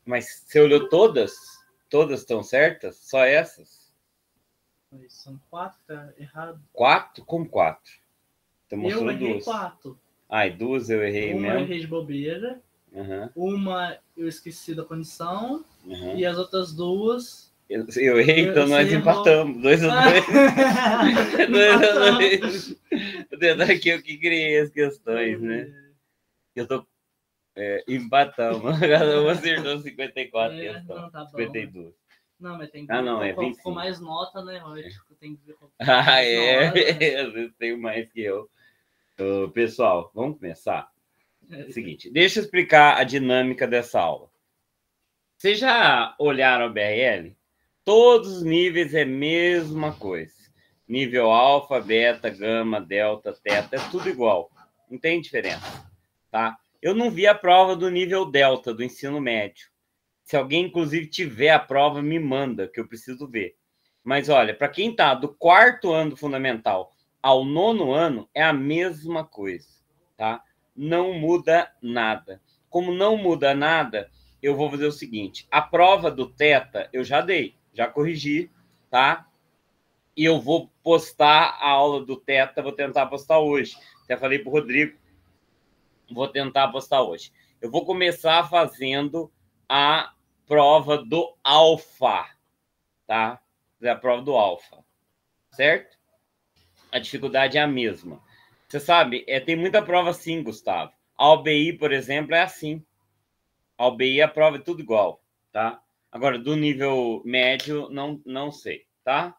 Mas você olhou todas? Todas estão certas? Só essas? São 4, tá errado. 4? Como 4? Você Eu mostrou errei duas. 4. Ah, e duas eu errei Uma mesmo? eu errei de bobeira. Uhum. Uma eu esqueci da condição. Uhum. E as outras duas... Eu errei, então nós empatamos. 2 a 2. 2 a 2. Vou tentar aqui eu que criei as questões, né? Eu tô empatamos. Cada um acertou 54 questões. Não, tá bom. 52. Não, mas tem que não, é 25. Com mais nota, né? Tem que ver com é. Hora, né? Às vezes tem mais que eu. Pessoal, vamos começar? Seguinte, deixa eu explicar a dinâmica dessa aula. Vocês já olharam a BRL? Todos os níveis é a mesma coisa. Nível alfa, beta, gama, delta, teta, é tudo igual. Não tem diferença, tá? Eu não vi a prova do nível delta do ensino médio. Se alguém, inclusive, tiver a prova, me manda, que eu preciso ver. Mas, olha, para quem está do 4º ano do fundamental ao 9º ano, é a mesma coisa, tá? Não muda nada. Como não muda nada, eu vou fazer o seguinte. A prova do Teta eu já dei, já corrigi, tá? E eu vou postar a aula do Teta, vou tentar postar hoje. Até falei para o Rodrigo, vou tentar postar hoje. Eu vou começar fazendo a prova do alfa, tá? A prova do alfa, certo? A dificuldade é a mesma. Você sabe, tem muita prova assim, Gustavo. A OBI, por exemplo, é assim. A OBI, a prova é tudo igual, tá? Agora, do nível médio, não sei, tá?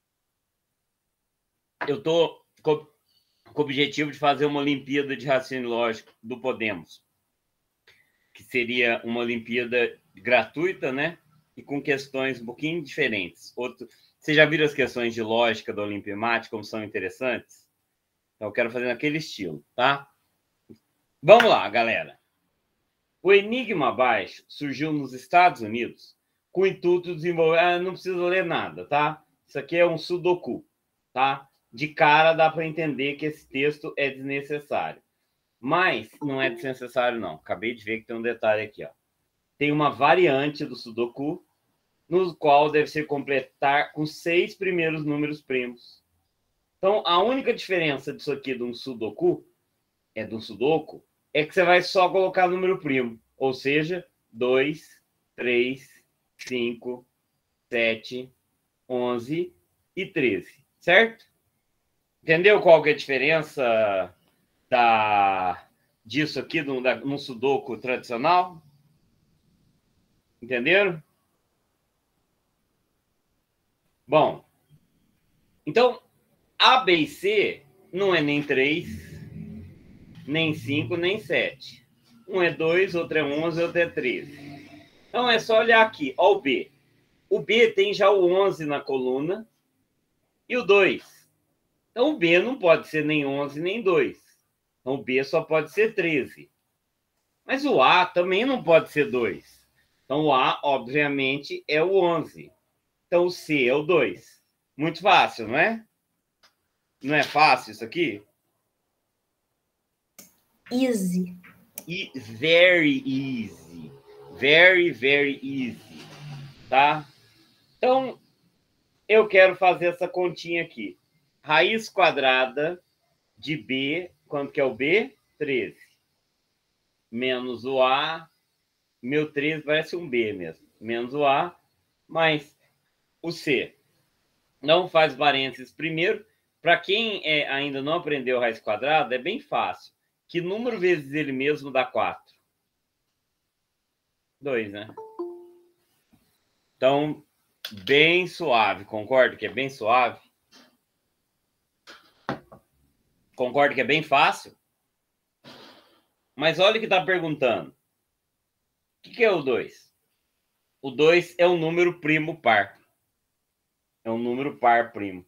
Eu tô com o objetivo de fazer uma Olimpíada de Raciocínio Lógico do Podemos, que seria uma Olimpíada gratuita, né? E com questões um pouquinho diferentes. Você já viram as questões de lógica da Olimpimat, como são interessantes? Então, eu quero fazer naquele estilo, tá? Vamos lá, galera. O Enigma Abaixo surgiu nos Estados Unidos com o intuito de desenvolver... não precisa ler nada, tá? Isso aqui é um sudoku, tá? De cara dá para entender que esse texto é desnecessário. Mas não é desnecessário, não. Acabei de ver que tem um detalhe aqui, ó. Tem uma variante do sudoku, no qual deve ser completar com 6 primeiros números primos. Então, a única diferença disso aqui de um sudoku, de um sudoku, é que você vai só colocar número primo. Ou seja, 2, 3, 5, 7, 11 e 13. Certo? Entendeu qual que é a diferença disso aqui num sudoku tradicional? Entenderam? Bom, então, A, B e C não é nem 3, nem 5, nem 7. Um é 2, outro é 11, outro é 13. Então, é só olhar aqui. Olha o B. O B tem já o 11 na coluna e o 2. Então, o B não pode ser nem 11, nem 2. Então, o B só pode ser 13. Mas o A também não pode ser 2. Então, o A, obviamente, é o 11. Então, o C é o 2. Muito fácil, não é? Não é fácil isso aqui? Easy. Very easy. Very, very easy. Tá? Então, eu quero fazer essa continha aqui. Raiz quadrada de B, quanto que é o B? 13. Menos o A. Meu 13 parece um B mesmo. Menos o A, mais o C. Não faz parênteses primeiro. Para quem ainda não aprendeu raiz quadrada, é bem fácil. Que número vezes ele mesmo dá 4? 2, né? Então, bem suave. Concorda que é bem suave? Concorda que é bem fácil? Mas olha o que está perguntando. O que é o 2? O 2 é um número primo par. É um número par primo.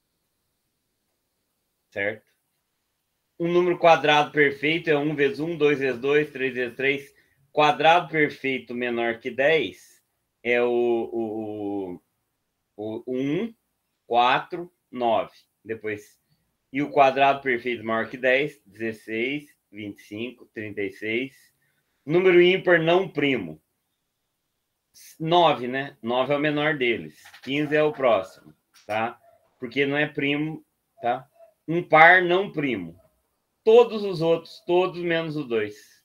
Certo? Um número quadrado perfeito é 1 vezes 1, 2 vezes 2, 3 vezes 3. Quadrado perfeito menor que 10 é o 1, 4, 9. Depois, e o quadrado perfeito maior que 10, 16, 25, 36. Número ímpar não primo. 9, né? 9 é o menor deles. 15 é o próximo, tá? Porque não é primo, tá? Um par não primo. Todos os outros, todos menos o 2.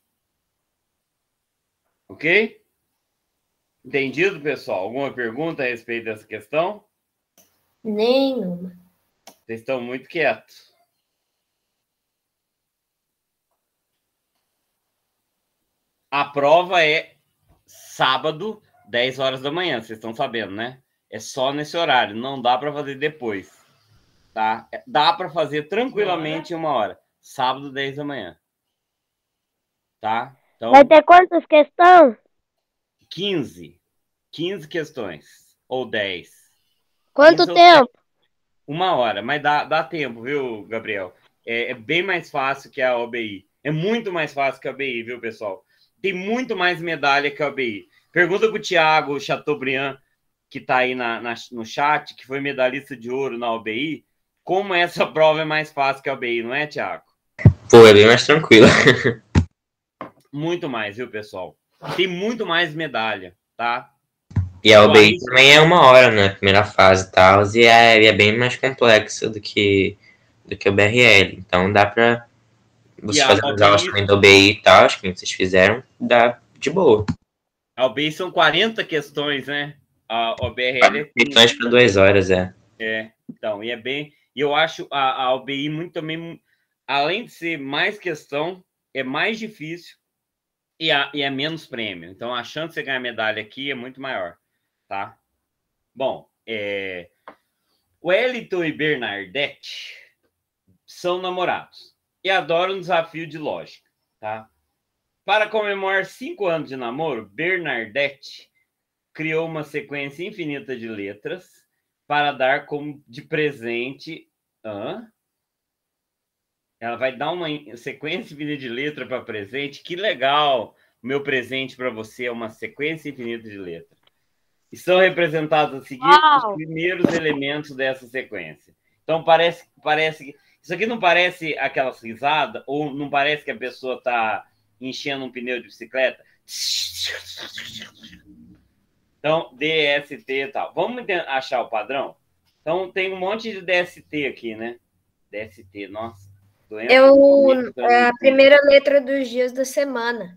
Ok? Entendido, pessoal? Alguma pergunta a respeito dessa questão? Nenhuma. Vocês estão muito quietos. A prova é sábado, 10 horas da manhã, vocês estão sabendo, né? É só nesse horário, não dá para fazer depois, tá? Dá para fazer tranquilamente em 1 hora. Sábado, 10 da manhã. Tá? Então, Vai ter quantas questões? 15 questões. Ou 10. Quanto 15 ou 10. tempo? 1 hora, mas dá tempo, viu, Gabriel? É bem mais fácil que a OBI. É muito mais fácil que a OBI, viu, pessoal? Tem muito mais medalha que a OBI. Pergunta pro Thiago Chateaubriand, que está aí no chat, que foi medalhista de ouro na OBI, como essa prova é mais fácil que a OBI, não é, Thiago? Pô, é bem mais tranquilo. Muito mais, viu, pessoal? Tem muito mais medalha, tá? E a OBI também é 1 hora, né? Primeira fase e tal. E é bem mais complexa do que o BRL. Então dá pra vocês fazerem as aulas também da OBI e tal, acho que vocês fizeram, dá de boa. A OBI são 40 questões, né? A BRL é 30. Questões para 2 horas, Então, e é bem. E eu acho a OBI muito também, além de ser mais questão, é mais difícil e é menos prêmio. Então, a chance de você ganhar medalha aqui é muito maior, tá? Bom, Wellington e Bernadette são namorados e adoram um desafio de lógica, tá? Para comemorar 5 anos de namoro, Bernadette criou uma sequência infinita de letras para dar como de presente. Ela vai dar uma sequência infinita de letras para presente. Que legal! Meu presente para você é uma sequência infinita de letras. Estão representados a seguir os primeiros elementos dessa sequência. Então, parece que... Isso aqui não parece aquela risada? Ou não parece que a pessoa está enchendo um pneu de bicicleta? Então, DST e tal. Vamos achar o padrão? Então, tem um monte de DST aqui, né? DST, nossa. É a primeira letra dos dias da semana.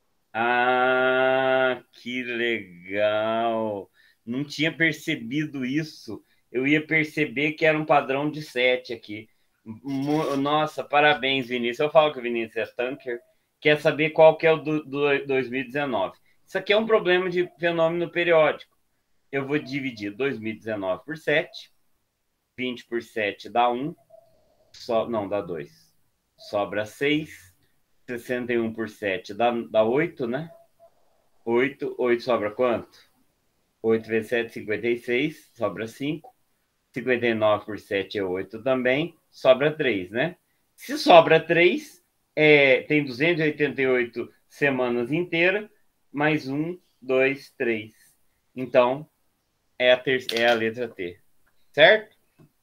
Ah, que legal. Não tinha percebido isso. Eu ia perceber que era um padrão de 7 aqui. Nossa, parabéns, Vinícius. Eu falo que o Vinícius é tanker. Quer saber qual que é o do 2019. Isso aqui é um problema de fenômeno periódico. Eu vou dividir 2019 por 7. 20 por 7 dá 1. Não, dá 2. Sobra 6. 61 por 7 dá 8, né? 8 sobra quanto? 8 vezes 7, 56. Sobra 5. 59 por 7 é 8 também. Sobra 3, né? Se sobra 3, tem 288 semanas inteiras, mais 1, 2, 3. Então, é a letra T. Certo?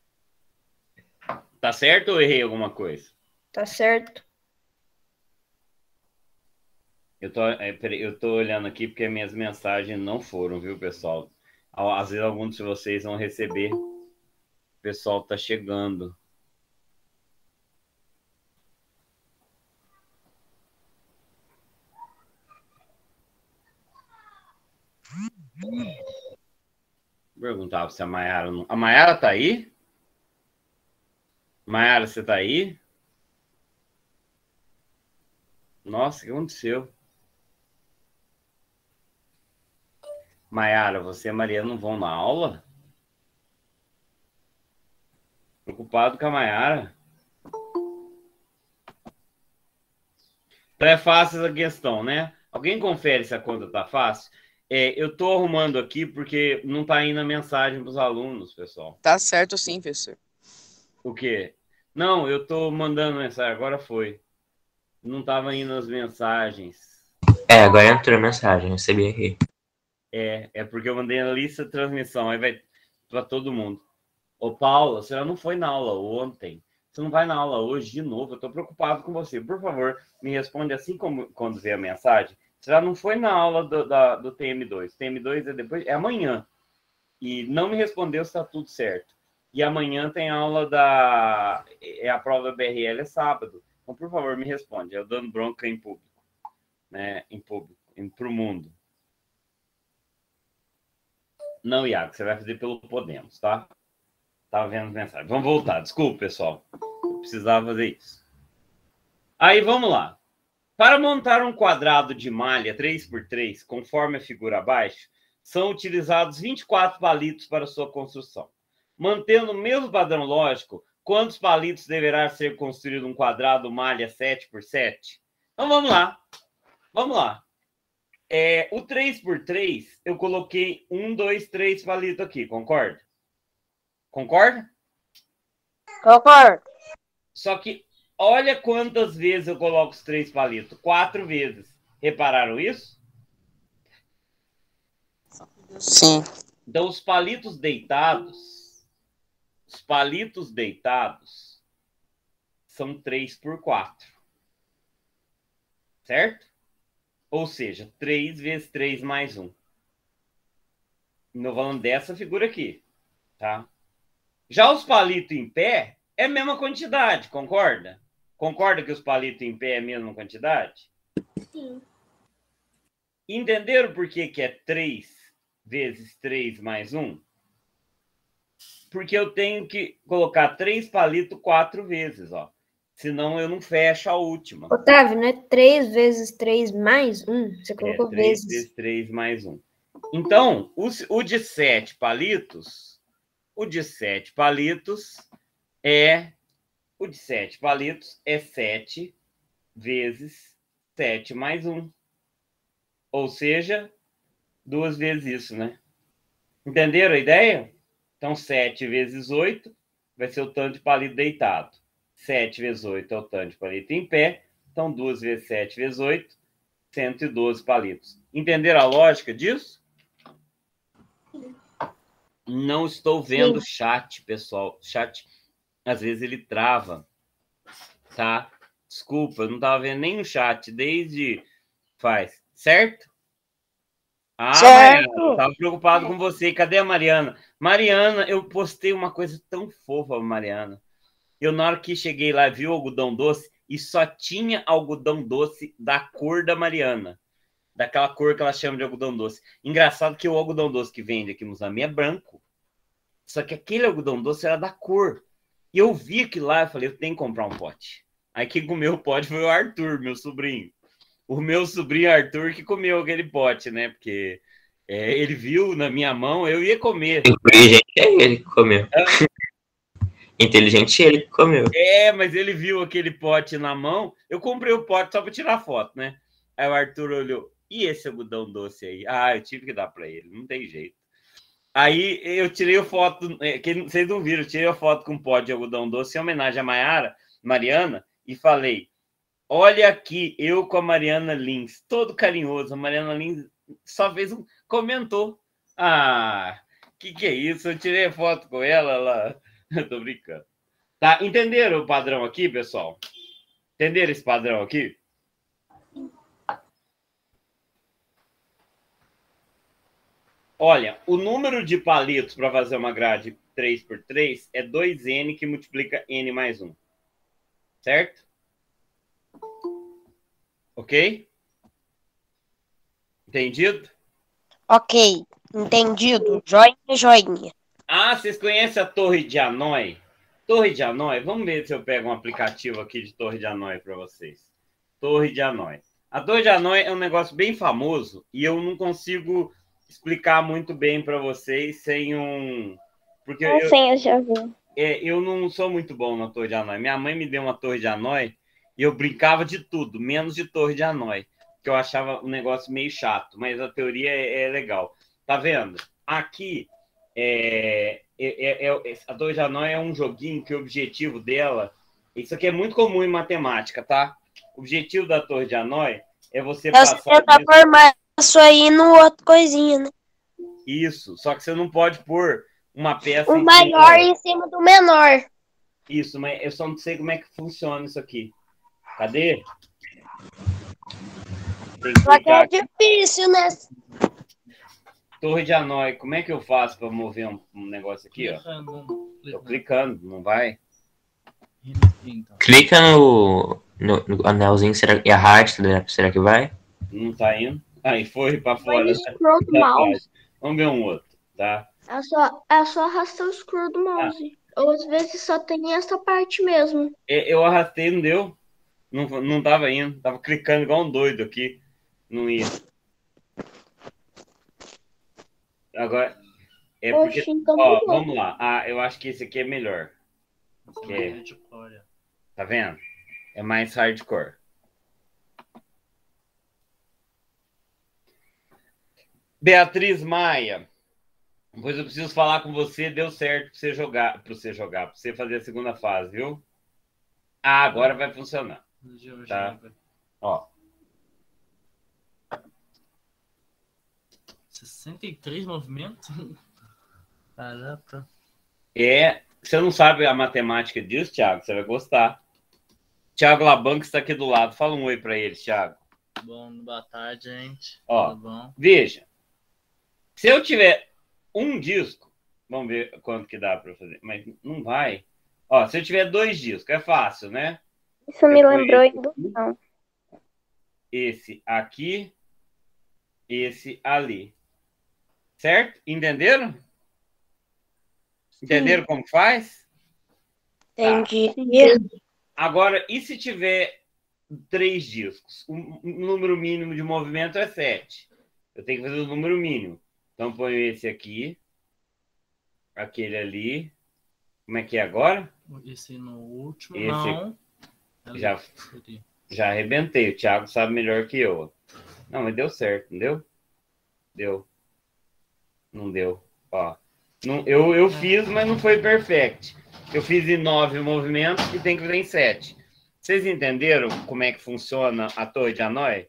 Tá certo ou errei alguma coisa? Tá certo. Eu tô olhando aqui porque minhas mensagens não foram, viu, pessoal? Às vezes alguns de vocês vão receber. O pessoal tá chegando. Perguntava se a Mayara não... A Mayara tá aí? Mayara, você tá aí? Nossa, o que aconteceu? Mayara, você e a Maria não vão na aula? Preocupado com a Mayara? Então é fácil essa questão, né? Alguém confere se a conta tá fácil? Eu tô arrumando aqui porque não tá indo a mensagem para os alunos, pessoal. Tá certo sim, professor. O quê? Não, eu tô mandando mensagem, agora foi. Não tava indo as mensagens. Agora entrou a mensagem, recebi aqui. É porque eu mandei a lista de transmissão, aí vai para todo mundo. Ô, Paula, você não foi na aula ontem. Você não vai na aula hoje de novo. Eu tô preocupado com você. Por favor, me responde assim como quando vê a mensagem. Você já não foi na aula do TM2. TM2 é depois, é amanhã. E não me respondeu se está tudo certo. E amanhã tem aula a prova da BRL é sábado. Então, por favor, me responde. Eu dando bronca em público. Né? Em público. Para o mundo. Não, Iago, você vai fazer pelo Podemos, tá? Tava vendo as mensagens. Vamos voltar. Desculpa, pessoal. Eu precisava fazer isso. Aí, vamos lá. Para montar um quadrado de malha 3x3, conforme a figura abaixo, são utilizados 24 palitos para sua construção. Mantendo o mesmo padrão lógico, quantos palitos deverá ser construído um quadrado malha 7x7? Então, vamos lá. Vamos lá. O 3x3, eu coloquei 1, 2, 3 palitos aqui, concorda? Concorda? Concordo. Só que olha quantas vezes eu coloco os 3 palitos. 4 vezes. Repararam isso? Sim. Então, os palitos deitados são 3x4. Certo? Ou seja, 3 vezes 3 mais 1. Estou falando dessa figura aqui. Tá? Já os palitos em pé é a mesma quantidade, concorda? Concorda que os palitos em pé é a mesma quantidade? Sim. Entenderam por que é 3 vezes 3 mais 1? Porque eu tenho que colocar 3 palitos 4 vezes, ó. Senão eu não fecho a última. Otávio, não é 3 vezes 3 mais 1? Você colocou 3 vezes. vezes 3 mais 1. Então, o de 7 palitos, o de 7 palitos é 7 vezes 7 mais 1. Ou seja, 2 vezes isso, né? Entenderam a ideia? Então, 7 vezes 8 vai ser o tanto de palito deitado. 7 vezes 8 é o tanto de palito em pé. Então, 2 vezes 7 vezes 8, 112 palitos. Entenderam a lógica disso? Não estou vendo o chat, pessoal. O chat, às vezes, ele trava. Tá? Desculpa, eu não estava vendo nem o chat desde faz. Certo? Certo. Mariana, eu estava preocupado com você. Cadê a Mariana? Mariana, eu postei uma coisa tão fofa, Mariana. Eu, na hora que cheguei lá, vi o algodão doce e só tinha algodão doce da cor da Mariana. Daquela cor que ela chama de algodão doce. Engraçado que o algodão doce que vende aqui no Zami é branco. Só que aquele algodão doce era da cor. E eu vi aquilo lá e falei, eu tenho que comprar um pote. Aí quem comeu o pote foi o Arthur, meu sobrinho. O meu sobrinho Arthur que comeu aquele pote, né? Porque ele viu na minha mão, eu ia comer. Inteligente é ele que comeu. Inteligente é ele que comeu. Mas ele viu aquele pote na mão. Eu comprei o pote só para tirar foto, né? Aí o Arthur olhou, e esse algodão doce aí? Ah, eu tive que dar para ele, não tem jeito. Aí eu tirei a foto, que vocês não viram, eu tirei a foto com um pote de algodão doce em homenagem a Mariana, e falei, olha aqui, eu com a Mariana Lins, todo carinhoso. A Mariana Lins só fez comentou. Ah, que é isso? Eu tirei a foto com ela. Eu tô brincando. Tá, entenderam o padrão aqui, pessoal? Entenderam esse padrão aqui? Olha, o número de palitos para fazer uma grade 3x3 é 2n que multiplica n mais 1. Certo? Ok? Entendido? Ok, entendido. Joinha, joinha. Ah, vocês conhecem a Torre de Hanoi? Torre de Hanoi? Vamos ver se eu pego um aplicativo aqui de Torre de Hanoi para vocês. Torre de Hanoi. A Torre de Hanoi é um negócio bem famoso e eu não consigo explicar muito bem para vocês sem um... Porque eu já vi. eu não sou muito bom na Torre de Hanoi. Minha mãe me deu uma Torre de Hanoi e eu brincava de tudo, menos de Torre de Hanoi, que eu achava um negócio meio chato, mas a teoria é legal. Tá vendo? Aqui, a Torre de Hanoi é um joguinho que o objetivo dela... Isso aqui é muito comum em matemática, tá? O objetivo da Torre de Hanoi é você passar... Você tenta formar isso aí no outro coisinha, né? Isso, só que você não pode pôr uma peça... O maior em cima do menor. Isso, mas eu só não sei como é que funciona isso aqui. Cadê? Tem que Só que clicar é aqui. difícil, né? Torre de Hanoi. Como é que eu faço para mover um negócio aqui, ó? Tô clicando, não vai? Então. Clica no anelzinho e arrasta, né? Será que vai? Não tá indo. Aí foi para Vai fora. no scroll do mouse. Vamos ver um outro, tá? É só arrastar o scroll do mouse. Ou às vezes só tem essa parte mesmo. Eu arrastei, não deu. Não tava indo. Tava clicando igual um doido aqui. Não ia. Agora, é porque... Oxe, então Ó, bugou. vamos lá. Ah, eu acho que esse aqui é melhor. Tá vendo? É mais hardcore. Beatriz Maia. Depois eu preciso falar com você. Deu certo para você fazer a segunda fase, viu? Ah, agora vai funcionar. Tá? Ó. 63 movimentos? Caraca. Você não sabe a matemática disso, Thiago? Você vai gostar. Thiago Labanco está aqui do lado. Fala um oi para ele, Thiago. Boa tarde, gente. Ó, Tudo bom? veja. Se eu tiver um disco, vamos ver quanto que dá para fazer. Mas não vai. Ó, se eu tiver 2 discos, é fácil, né? Isso me lembrou indução. Esse aqui, esse ali. Certo? Entenderam? Entenderam como faz? Entendi. Agora, e se tiver 3 discos? O número mínimo de movimento é 7. Eu tenho que fazer o número mínimo. Então, ponho esse aqui, aquele ali. Como é que é agora? Esse no último, Esse não. Já arrebentei. O Thiago sabe melhor que eu. Não, mas deu certo, não deu? Deu. Não deu. Ó. Não, eu fiz, mas não foi perfect. Eu fiz em 9 movimentos e tem que fazer em 7. Vocês entenderam como é que funciona a Torre de Hanoi?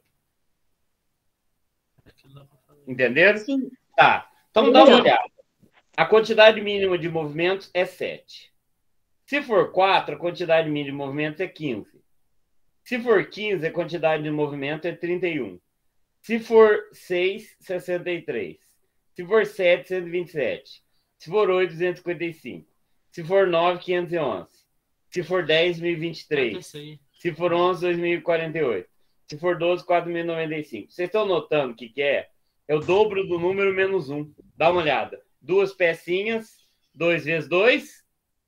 Entenderam? Sim. Tá. Então dá uma olhada. A quantidade mínima de movimentos é 7. Se for 4, a quantidade mínima de movimentos é 15. Se for 15, a quantidade de movimento é 31. Se for 6, 63. Se for 7, 127. Se for 8, 255. Se for 9, 511. Se for 10, 1023. Se for 11, 2048. Se for 12, 4095. Vocês estão notando o que é? É o dobro do número menos 1. Dá uma olhada. 2 pecinhas. 2 vezes 2.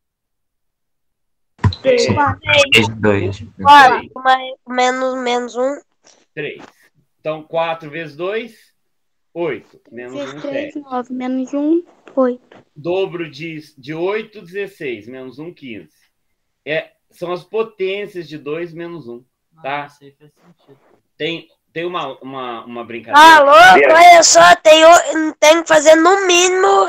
2. 4 menos 1. 3. Então, 4 vezes 2, 8. Menos 1, 7. 9 menos 1, 8. Dobro de 8, 16. Menos 1, 15. São as potências de 2 menos 1. Tá? Isso aí faz sentido. Tem uma brincadeira. Alô, olha só, tem que fazer no mínimo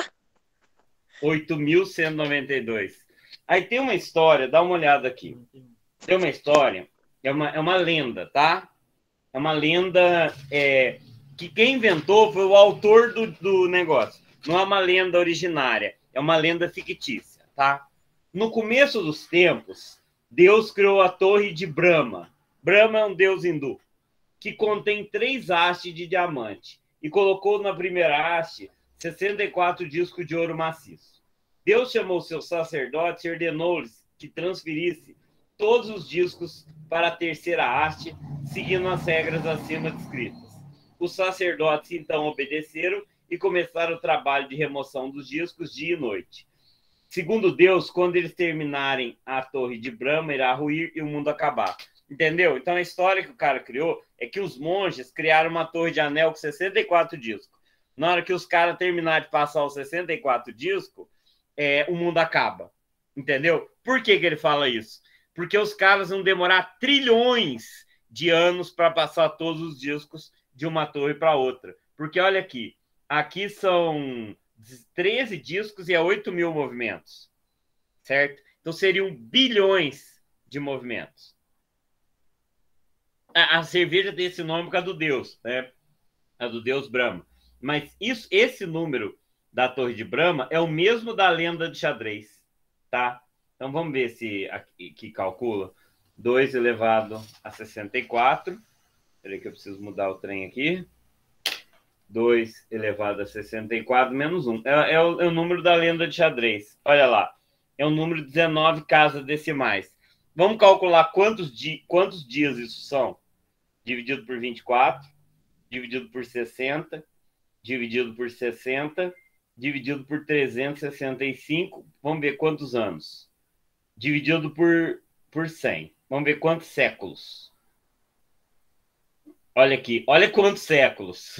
8.192. Aí tem uma história, dá uma olhada aqui. Tem uma história, é uma lenda, tá? É uma lenda que quem inventou foi o autor do negócio. Não é uma lenda originária, é uma lenda fictícia, tá? No começo dos tempos, Deus criou a Torre de Brahma. Brahma é um deus hindu, que contém 3 hastes de diamante, e colocou na primeira haste 64 discos de ouro maciço. Deus chamou seus sacerdotes e ordenou-lhes que transferisse todos os discos para a terceira haste, seguindo as regras acima descritas. Os sacerdotes então obedeceram e começaram o trabalho de remoção dos discos dia e noite. Segundo Deus, quando eles terminarem a Torre de Brahma, irá ruir e o mundo acabar. Entendeu? Então a história que o cara criou é que os monges criaram uma torre de anel com 64 discos. Na hora que os caras terminarem de passar os 64 discos, o mundo acaba. Entendeu? Por que ele fala isso? Porque os caras vão demorar trilhões de anos para passar todos os discos de uma torre para outra. Porque olha aqui, aqui são 13 discos e 8.000 movimentos. Certo? Então seriam bilhões de movimentos. A cerveja tem esse nome por causa do deus, né? A do deus Brahma. Mas esse número da Torre de Brahma é o mesmo da lenda de xadrez, tá? Então vamos ver se aqui calcula. 2 elevado a 64 Peraí que eu preciso mudar o trem aqui. 2 elevado a 64 menos 1. É o número da lenda de xadrez. Olha lá. É o número de 19 casas decimais. Vamos calcular quantos dias isso são? Dividido por 24, dividido por 60, dividido por 60, dividido por 365. Vamos ver quantos anos. Dividido por 100. Vamos ver quantos séculos. Olha aqui. Olha quantos séculos.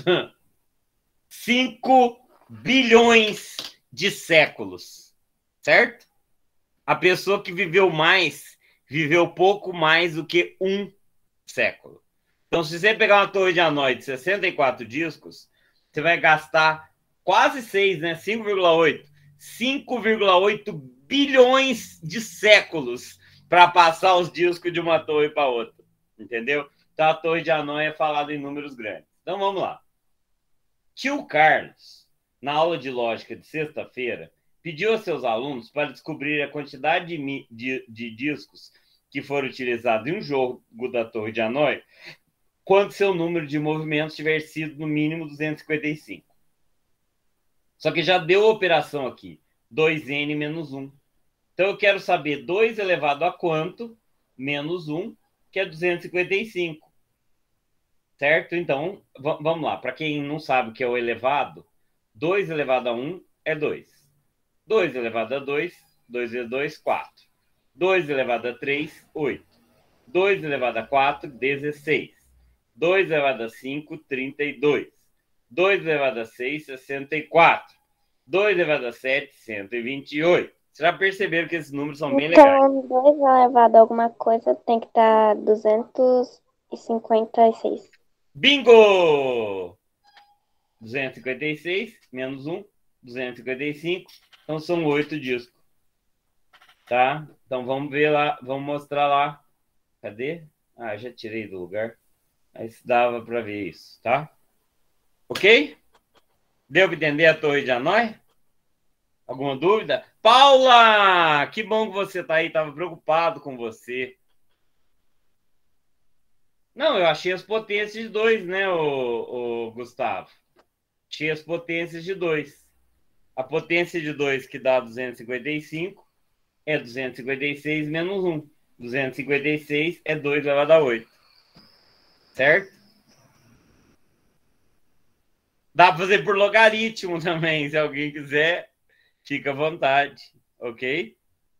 5 bilhões de séculos. Certo? A pessoa que viveu mais, viveu pouco mais do que um século. Então, se você pegar uma torre de Hanoi de 64 discos, você vai gastar quase 6, né? 5,8. 5,8 bilhões de séculos para passar os discos de uma torre para outra. Entendeu? Então, a torre de Hanoi é falada em números grandes. Então, vamos lá. Tio Carlos, na aula de lógica de sexta-feira, pediu a seus alunos para descobrir a quantidade de discos que foram utilizados em um jogo da Torre de Hanoi quando seu número de movimentos tiver sido no mínimo 255. Só que já deu a operação aqui, 2n menos 1. Então eu quero saber 2 elevado a quanto menos 1, que é 255. Certo? Então, vamos lá. Para quem não sabe o que é o elevado, 2 elevado a 1 é 2. 2 elevado a 2, 2 vezes 2, 4. 2 elevado a 3, 8. 2 elevado a 4, 16. 2 elevado a 5, 32. 2 elevado a 6, 64. 2 elevado a 7, 128. Vocês já perceberam que esses números são bem legais. Então, 2 elevado a alguma coisa tem que dar 256. Bingo! 256 menos 1, 255. Então, são 8 discos. Tá? Então, vamos ver lá. Vamos mostrar lá. Cadê? Ah, já tirei do lugar. Mas dava para ver isso, tá? Ok? Deu para entender a Torre de Hanoi? Alguma dúvida? Paula! Que bom que você tá aí. Tava preocupado com você. Não, eu achei as potências de 2, né, o Gustavo? Achei as potências de 2. A potência de 2 que dá 255 é 256 menos 1. 256 é 2 elevado a 8. Certo? Dá para fazer por logaritmo também, se alguém quiser. Fica à vontade, ok?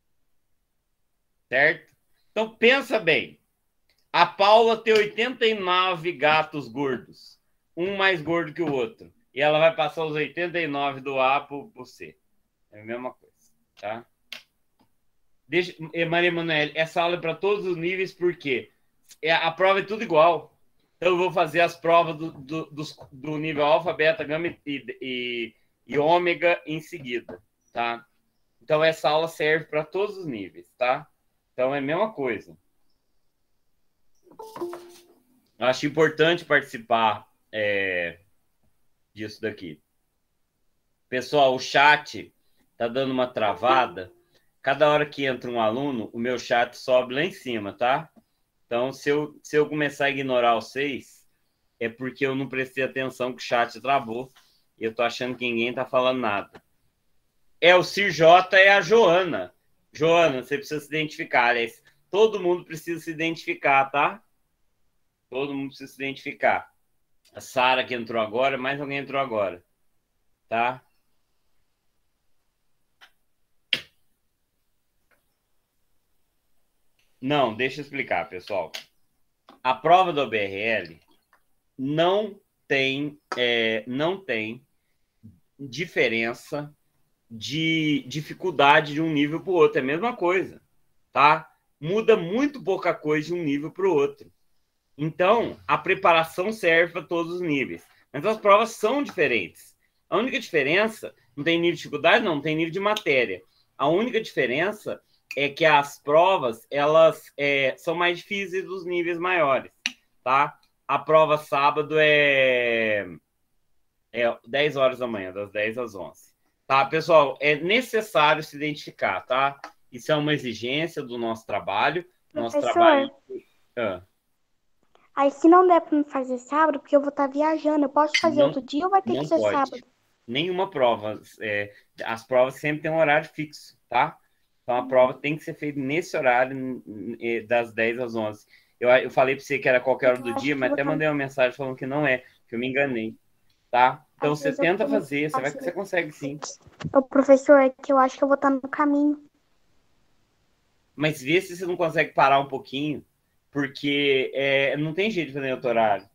Certo? Então, pensa bem. A Paula tem 89 gatos gordos. Um mais gordo que o outro. E ela vai passar os 89 do A para o C. É a mesma coisa, tá? Maria Emanuele, essa aula é para todos os níveis, porque a prova é tudo igual. Então, eu vou fazer as provas do nível alfa, beta, gama e ômega em seguida, tá? Então, essa aula serve para todos os níveis, tá? Então, é a mesma coisa. Eu acho importante participar disso daqui. Pessoal, o chat tá dando uma travada. Cada hora que entra um aluno, o meu chat sobe lá em cima, tá? Então, se eu começar a ignorar vocês, é porque eu não prestei atenção que o chat travou e eu tô achando que ninguém tá falando nada. O Sir J é a Joana. Joana, você precisa se identificar. Aliás, todo mundo precisa se identificar, tá? Todo mundo precisa se identificar. A Sara que entrou agora, mais alguém entrou agora. Tá? Não, deixa eu explicar, pessoal. A prova do OBRL não tem diferença de dificuldade de um nível para o outro. É a mesma coisa, tá? Muda muito pouca coisa de um nível para o outro. Então, a preparação serve para todos os níveis. Mas as provas são diferentes. A única diferença, não tem nível de dificuldade, não tem nível de matéria. A única diferença é que as provas, elas são mais difíceis dos níveis maiores, tá? A prova sábado é 10 horas da manhã, das 10 às 11. Tá, pessoal? É necessário se identificar, tá? Isso é uma exigência do nosso trabalho. Nosso Professor, trabalho... Aí, se não der pra me fazer sábado, porque eu vou estar viajando, eu posso fazer Não, outro dia ou vai ter não que ser pode. sábado? Nenhuma prova. As provas sempre têm um horário fixo, tá? Então, a prova tem que ser feita nesse horário, das 10 às 11. Eu falei para você que era qualquer hora do dia, mas até mandei uma mensagem falando que não é, que eu me enganei, tá? Então, Às você vezes eu tenta tô muito fazer, você fácil. consegue sim. Ô, professor, é que eu acho que eu vou estar no caminho. Mas vê se você não consegue parar um pouquinho, porque não tem jeito de fazer outro horário.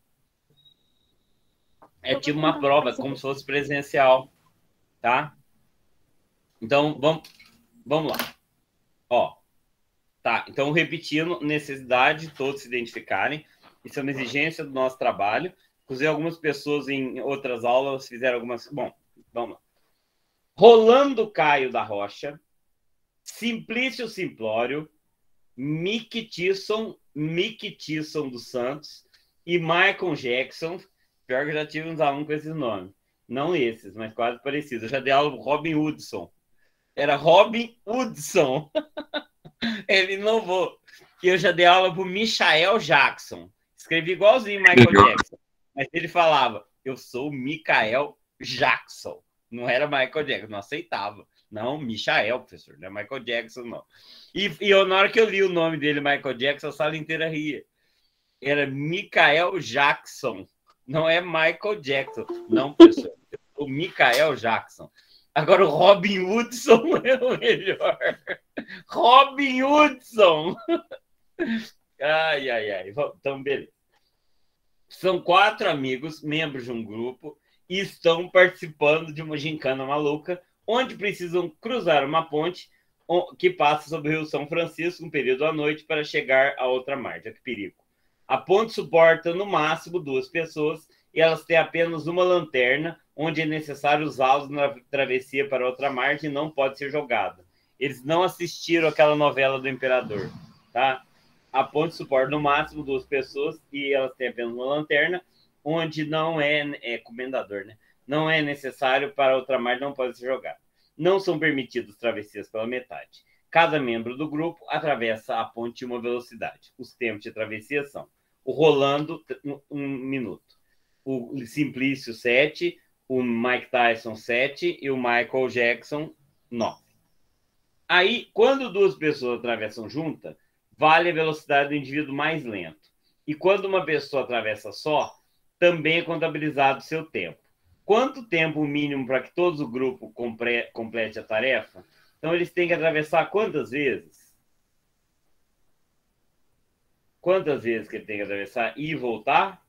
É tipo uma prova, como se fosse presencial, tá? Então, vamos lá. Ó, tá, então repetindo, necessidade de todos se identificarem. Isso é uma exigência do nosso trabalho. Inclusive, algumas pessoas em outras aulas fizeram algumas... Bom, vamos lá. Rolando Caio da Rocha, Simplício Simplório, Mick Tisson dos Santos e Michael Jackson. Pior que eu já tive uns alunos com esses nomes. Não esses, mas quase parecidos. Eu já dei aula com Robin Woodson. Era Robin Woodson. Ele inovou. E eu já dei aula pro Michael Jackson. Escrevi igualzinho Michael Jackson. Mas ele falava, eu sou o Michael Jackson. Não era Michael Jackson, não aceitava. Não, Michael, professor, não é Michael Jackson, não. E eu, na hora que eu li o nome dele, Michael Jackson, a sala inteira ria. Era Michael Jackson. Não é Michael Jackson. Não, professor. O Michael Jackson. Agora o Robin Woodson é o melhor. Robin Woodson. Ai, ai, ai. Então, beleza. São 4 amigos, membros de um grupo, e estão participando de uma gincana maluca, onde precisam cruzar uma ponte que passa sobre o Rio São Francisco, um período à noite, para chegar a outra margem. Que perigo. A ponte suporta, no máximo, 2 pessoas, e elas têm apenas uma lanterna, onde é necessário usá-los na travessia para outra margem e não pode ser jogada. Eles não assistiram aquela novela do Imperador, tá? A ponte suporta no máximo 2 pessoas e elas têm apenas uma lanterna, onde não é comendador, né? Não é necessário para outra margem, não pode ser jogada. Não são permitidas travessias pela metade. Cada membro do grupo atravessa a ponte em uma velocidade. Os tempos de travessia são o Rolando, 1 minuto. O Simplício, 7. O Mike Tyson, 7. E o Michael Jackson, 9. Aí, quando 2 pessoas atravessam juntas, vale a velocidade do indivíduo mais lento. E quando uma pessoa atravessa só, também é contabilizado o seu tempo. Quanto tempo mínimo para que todo o grupo complete a tarefa? Então, eles têm que atravessar quantas vezes? Quantas vezes que ele tem que atravessar e voltar?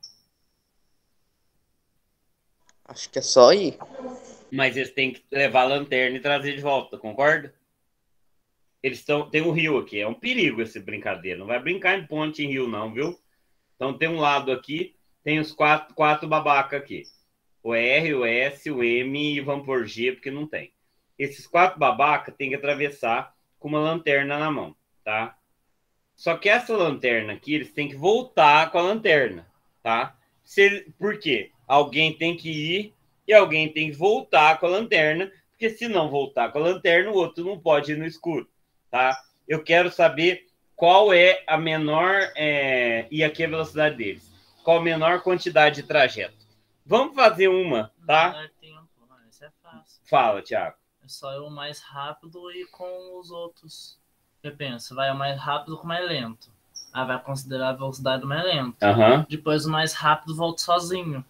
Acho que é só ir. Mas eles têm que levar a lanterna e trazer de volta, concorda? Eles tem um rio aqui, é um perigo essa brincadeira. Não vai brincar em ponte em rio, não, viu? Então tem um lado aqui, tem os quatro babaca aqui. O R, o S, o M e vamos por G, porque não tem. Esses 4 babaca tem que atravessar com uma lanterna na mão, tá? Só que essa lanterna aqui, eles têm que voltar com a lanterna, tá? Por quê? Alguém tem que ir e alguém tem que voltar com a lanterna, porque se não voltar com a lanterna, o outro não pode ir no escuro, tá? Eu quero saber qual é a menor, e aqui a velocidade deles. Qual a menor quantidade de trajeto. Vamos fazer uma, tá? Isso é fácil. Fala, Thiago. É só eu mais rápido e com os outros. Eu penso, vai o mais rápido com o mais lento. Aí vai considerar a velocidade do mais lento. Uhum. Depois o mais rápido volta sozinho.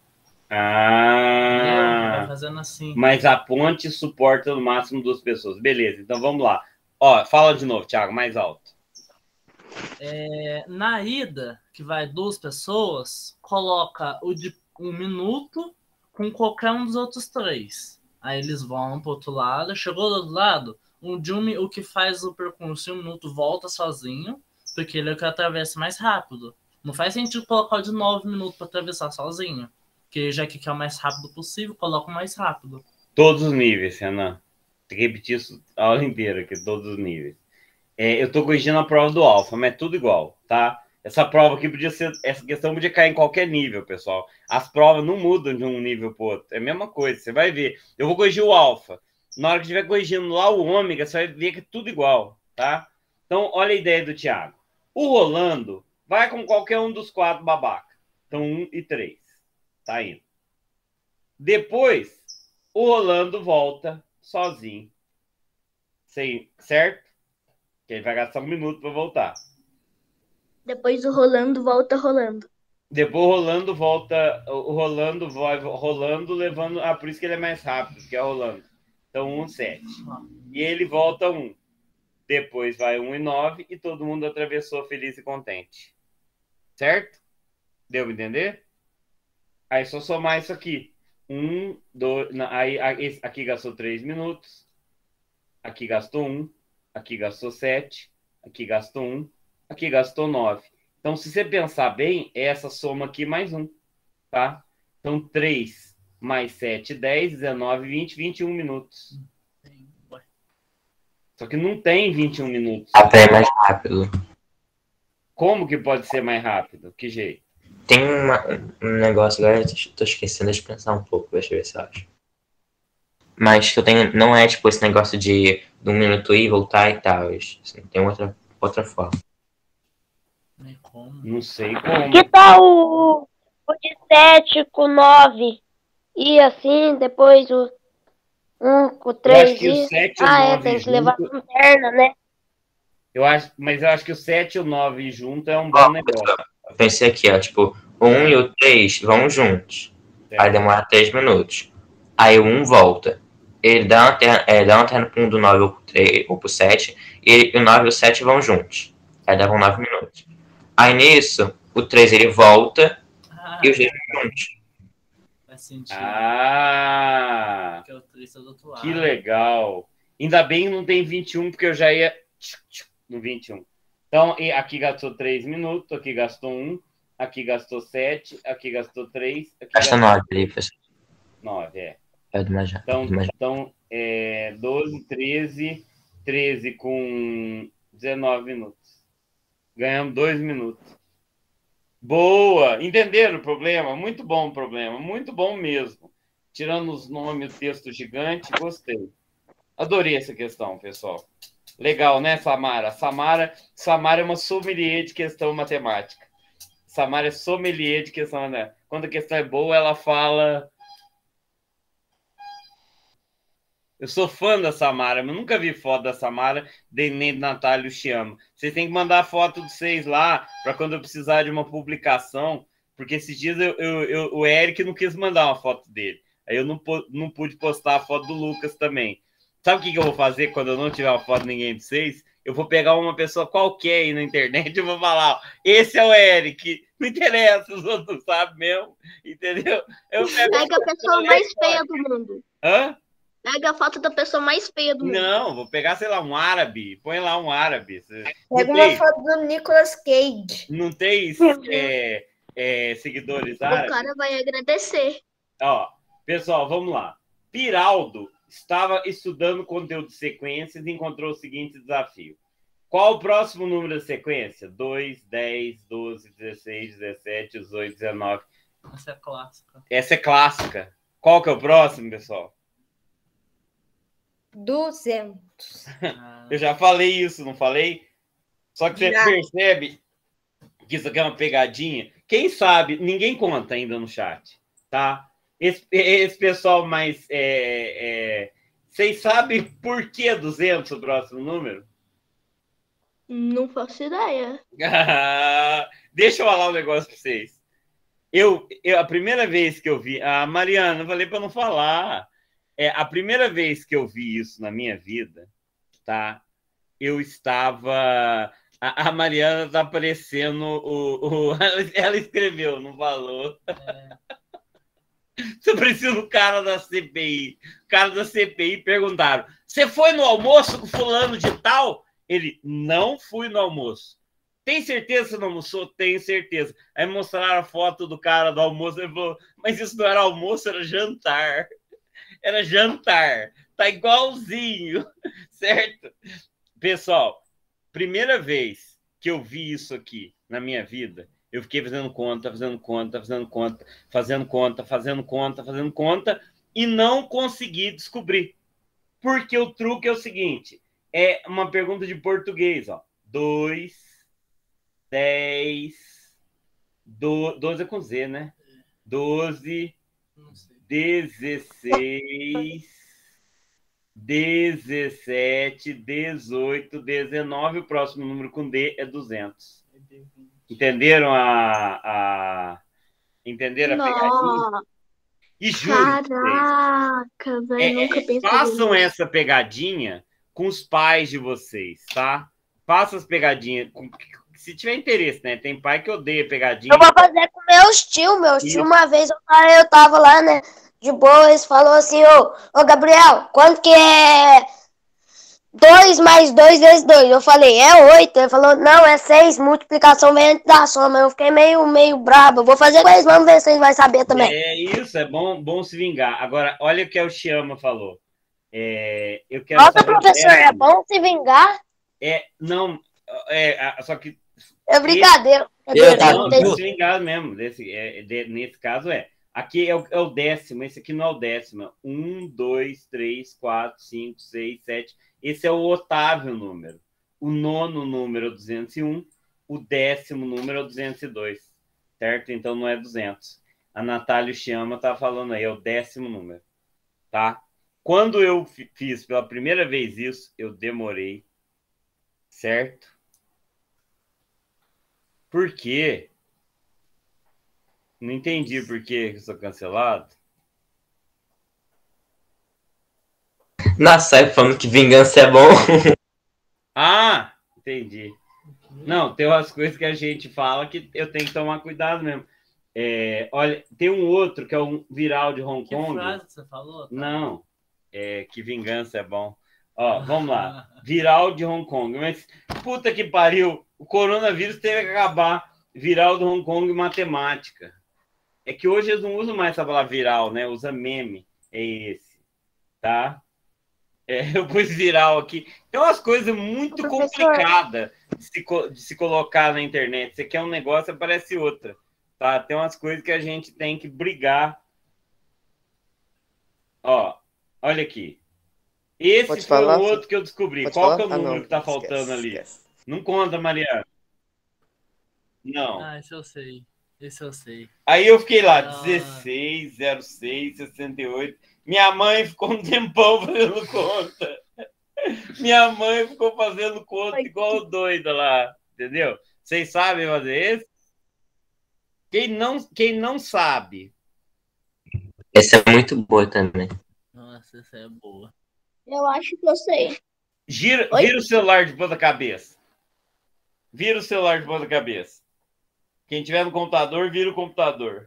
Ah, vai fazendo assim. Mas a ponte suporta no máximo 2 pessoas. Beleza, então vamos lá. Ó, fala de novo, Thiago, mais alto. Na ida, que vai 2 pessoas, coloca o de 1 minuto com qualquer um dos outros 3. Aí eles vão pro outro lado. Chegou do outro lado, o que faz o percurso em 1 minuto volta sozinho, porque ele é o que atravessa mais rápido. Não faz sentido colocar o de 9 minutos para atravessar sozinho. Porque já que quer o mais rápido possível, coloca o mais rápido. Todos os níveis, Renan. Tem que repetir isso a aula inteira aqui, todos os níveis. Eu estou corrigindo a prova do Alfa, mas é tudo igual, tá? Essa prova aqui essa questão podia cair em qualquer nível, pessoal. As provas não mudam de um nível para o outro. É a mesma coisa, você vai ver. Eu vou corrigir o Alfa. Na hora que estiver corrigindo lá o Ômega, você vai ver que é tudo igual, tá? Então, olha a ideia do Thiago. O Rolando vai com qualquer um dos 4 babaca. Então, 1 e 3. Tá indo. Depois, o Rolando volta sozinho. Certo? Que ele vai gastar 1 minuto para voltar. Depois o Rolando volta rolando. Depois o Rolando volta. O Rolando vai rolando, levando. Ah, por isso que ele é mais rápido, que é rolando. Então, 1 e 7. E ele volta 1. Depois vai 1 e 9 e todo mundo atravessou feliz e contente. Certo? Deu pra entender? Aí só somar isso aqui. 1, 2. Aí aqui gastou 3 minutos. Aqui gastou 1. Aqui gastou 7. Aqui gastou 1. Aqui gastou 9. Então, se você pensar bem, é essa soma aqui mais 1. Tá? Então, 3 mais 7, 10, 19, 20, 21 minutos. Só que não tem 21 minutos. Até é mais rápido. Como que pode ser mais rápido? Que jeito? Tem um negócio, agora eu tô esquecendo de pensar um pouco, deixa eu ver se eu acho. Mas que eu tenho, não é tipo esse negócio de 1 minuto ir, voltar e tal. Tem outra forma. Não sei como. Que tal o de 7 com 9? E assim, depois o 1 com 3 acho que o 7 e o Ah, 9 tem que junto- levar lanterna, né? Mas eu acho que o 7 e o 9 junto é um bom negócio. Eu pensei aqui, ó, tipo, o 1 e o 3 vão juntos. Certo? Aí demora 3 minutos. Aí o 1 volta. Ele dá uma lanterna pro 1 do 9 ou pro 3, ou pro 7. E o 9 e o 7 vão juntos. Aí davam 9 minutos. Aí nisso, o 3 ele volta e os 2 vão juntos. Faz sentido. Ah, Porque o 3 tá do outro lado. que legal. Ainda bem que não tem 21, porque eu já ia no 21. Então, aqui gastou 3 minutos, aqui gastou 1, aqui gastou 7, aqui gastou 3, aqui Gasta 9 ali, pessoal. 9, é. É do mais Então 12, 13 com 19 minutos. Ganhamos 2 minutos. Boa! Entenderam o problema? Muito bom o problema, muito bom mesmo. Tirando os nomes, o texto gigante, gostei. Adorei essa questão, pessoal. Legal, né, Samara? Samara é uma sommelier de questão matemática. Samara é sommelier de questão, né? Quando a questão é boa, ela fala... Eu sou fã da Samara, mas nunca vi foto da Samara, nem do Natália e o Chiamo. Vocês têm que mandar a foto de vocês lá, para quando eu precisar de uma publicação, porque esses dias o Eric não quis mandar uma foto dele. Aí eu não pude postar a foto do Lucas também. Sabe o que eu vou fazer quando eu não tiver uma foto de ninguém de vocês? Eu vou pegar uma pessoa qualquer aí na internet e vou falar, ó, esse é o Eric. Não interessa, os outros não sabem mesmo, entendeu? Pega a pessoa mais feia do mundo. Hã? Pega a foto da pessoa mais feia do mundo. Não, vou pegar, sei lá, um árabe. Põe lá um árabe. Pega uma foto do Nicolas Cage. Não tem seguidores O árabes? cara vai agradecer. Ó, pessoal, vamos lá. Piraldo estava estudando conteúdo de sequências e encontrou o seguinte desafio. Qual o próximo número da sequência? 2, 10, 12, 16, 17, 18, 19. Essa é clássica. Essa é clássica. Qual que é o próximo, pessoal? 200. Eu já falei isso, não falei? Só que você percebe que isso aqui é uma pegadinha. Quem sabe, ninguém conta ainda no chat, tá? Esse pessoal mais... vocês sabem por que 200 o próximo número? Não faço ideia. Deixa eu falar um negócio para vocês. A primeira vez que eu vi... Mariana, eu falei para não falar. A primeira vez que eu vi isso na minha vida, tá? Eu estava... A Mariana tá aparecendo ela escreveu, não falou. Você precisa do cara da CPI. O cara da CPI perguntaram: você foi no almoço com fulano de tal? Ele: não fui no almoço. Tem certeza que você não almoçou? Tenho certeza. Aí mostraram a foto do cara do almoço. Ele falou: mas isso não era almoço, era jantar. Era jantar. Tá igualzinho, certo? Pessoal, primeira vez que eu vi isso aqui na minha vida, eu fiquei fazendo conta e não consegui descobrir. Porque o truque é o seguinte, é uma pergunta de português, ó. 2, 10, 12 é com Z, né? 12, Não sei. 16, 17, 18, 19. O próximo número com D é 200. Entenderam Entenderam a pegadinha? Nossa, E juro, caraca, velho, nunca pensei façam nisso. essa pegadinha com os pais de vocês, tá? Façam as pegadinhas. Se tiver interesse, né? Tem pai que odeia pegadinha. Eu vou fazer com meus tios. Meus Isso. tios, uma vez eu tava lá, né? De boa, eles falaram assim, ô Gabriel, quanto que é 2 mais 2 vezes 2? Eu falei, é 8. Ele falou, não, é 6. Multiplicação vem antes da soma. Eu fiquei meio brabo. Eu vou fazer com eles, vamos ver se eles vão saber também. É isso, é bom se vingar. Agora, olha o que o Chiama falou. Eu quero Nossa, saber professor, é bom se vingar? Não, só que É brincadeira. não, tem que se vingar mesmo. Nesse caso Aqui é o décimo, esse aqui não é o décimo. 1, 2, 3, 4, 5, 6, 7. Esse é o oitavo número. O nono número é o 201. O 10º número é o 202. Certo? Então não é 200. A Natália Chiama tá falando aí, é o 10º número. Tá? Quando eu fiz pela primeira vez isso, eu demorei. Certo? Por quê? Não entendi por que eu sou cancelado. Nossa, sai falando que vingança é bom. Ah, entendi. Não, tem umas coisas que a gente fala que eu tenho que tomar cuidado mesmo. Olha, tem um outro que é um viral de Hong Kong. Que frase que você falou? Tá? Não, que vingança é bom. Ó, vamos lá. Viral de Hong Kong. Mas, puta que pariu, o coronavírus teve que acabar. Viral de Hong Kong matemática. É que hoje eles não usam mais essa palavra viral, né? Usa meme. É esse. Tá? Eu pus viral aqui. Tem umas coisas muito complicadas de se colocar na internet. Você quer um negócio, aparece outra. Tá? Tem umas coisas que a gente tem que brigar. Ó, olha aqui. Esse foi o outro que eu descobri. Qual que é o número que tá faltando ali? Esquece. Não conta, Mariana. Não. Ah, esse eu sei. Esse eu sei. Aí eu fiquei lá, 16, 06, 68. Minha mãe ficou um tempão fazendo conta. Minha mãe ficou fazendo conta igual doida lá. Entendeu? Vocês sabem fazer esse? Quem não sabe. Essa é muito boa também. Nossa, essa é boa. Eu acho que eu sei. Vira o celular de ponta cabeça. Vira o celular de ponta cabeça. Quem tiver no computador, vira o computador.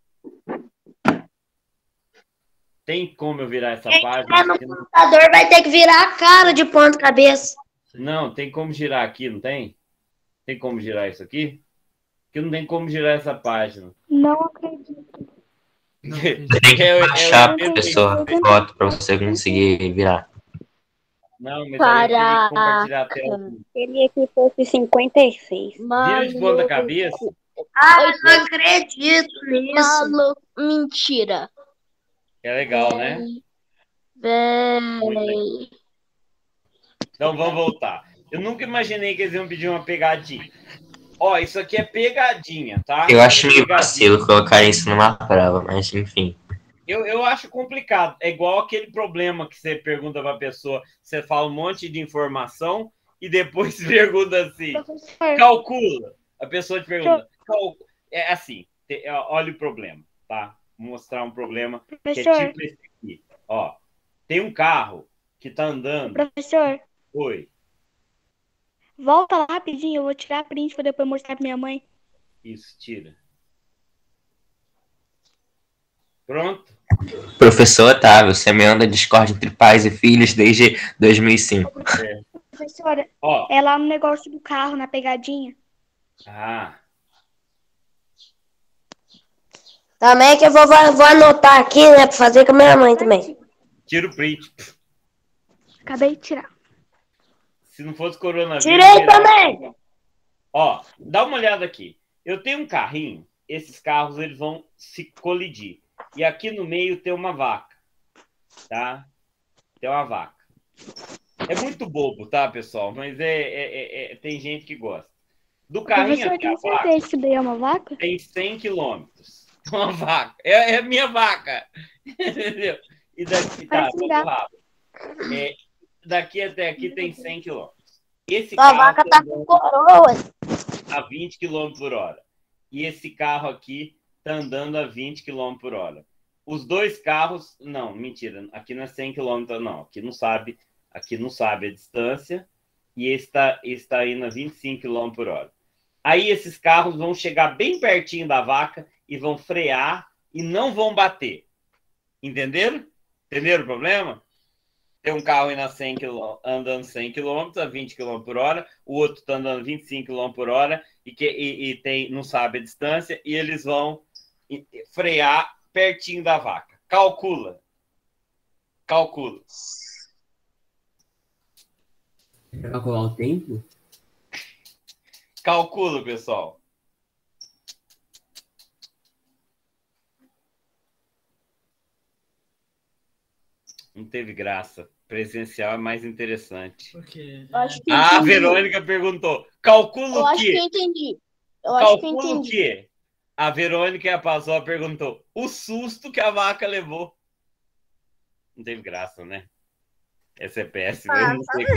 Tem como eu virar essa página? Quem tiver no computador vai ter que virar a cara de ponta cabeça. Não, tem como girar aqui, não tem? Tem como girar isso aqui? Porque não tem como girar essa página. Não acredito. Você tem que baixar a pessoa a foto para você conseguir virar. Não, mas aí eu teria que compartilhar a tela. Queria que fosse 56. Vira de ponta cabeça. Ah, eu não acredito nisso. Maluco, mentira. É legal, né? Véi. Então vamos voltar. Eu nunca imaginei que eles iam pedir uma pegadinha. Ó, isso aqui é pegadinha, tá? Eu acho meio vacilo colocar isso numa prova, mas enfim. Eu acho complicado. É igual aquele problema que você pergunta para a pessoa, você fala um monte de informação e depois pergunta assim, calcula. A pessoa te pergunta, é assim, olha o problema, tá? Vou mostrar um problema que é tipo esse aqui. Ó, tem um carro que tá andando. Professor. Oi. Volta lá rapidinho, eu vou tirar a print para depois mostrar para minha mãe. Isso, tira. Pronto? Professor Otávio, você me anda Discord entre pais e filhos desde 2005. Professora, é lá no negócio do carro, na pegadinha. Ah. Também que eu vou anotar aqui, né, pra fazer com a minha mãe também. Tira o print. Acabei de tirar. Se não fosse coronavírus... Tirei também! Ó, dá uma olhada aqui. Eu tenho um carrinho, esses carros eles vão se colidir. E aqui no meio tem uma vaca, tá? Tem uma vaca. É muito bobo, tá, pessoal? Mas tem gente que gosta. Do carrinho Professor, até a tem vaca certeza que daí é uma vaca? tem 100 quilômetros. Uma vaca. É minha vaca. Entendeu? E daqui, tá, Parece um gato. rápido. Daqui até aqui tem 100 quilômetros. Esse A carro vaca tá com andando coroa. a 20 km por hora. E esse carro aqui tá andando a 20 km por hora. Os dois carros, não, mentira, aqui não é 100 km, não. Aqui não sabe a distância. E esse está indo a 25 km por hora. Aí esses carros vão chegar bem pertinho da vaca e vão frear e não vão bater. Entenderam? Entenderam o problema? Tem um carro andando 100 km a 20 km por hora, o outro está andando 25 km por hora e não sabe a distância, e eles vão frear pertinho da vaca. Calcula. Calcular o tempo? Calcula, pessoal. Não teve graça. Presencial é mais interessante. Porque... A Verônica perguntou. Calcula o quê? Eu acho que eu entendi. Calcula o quê? A Verônica e a Pazola perguntou. O susto que a vaca levou. Não teve graça, né? Essa é péssima. Eu não sei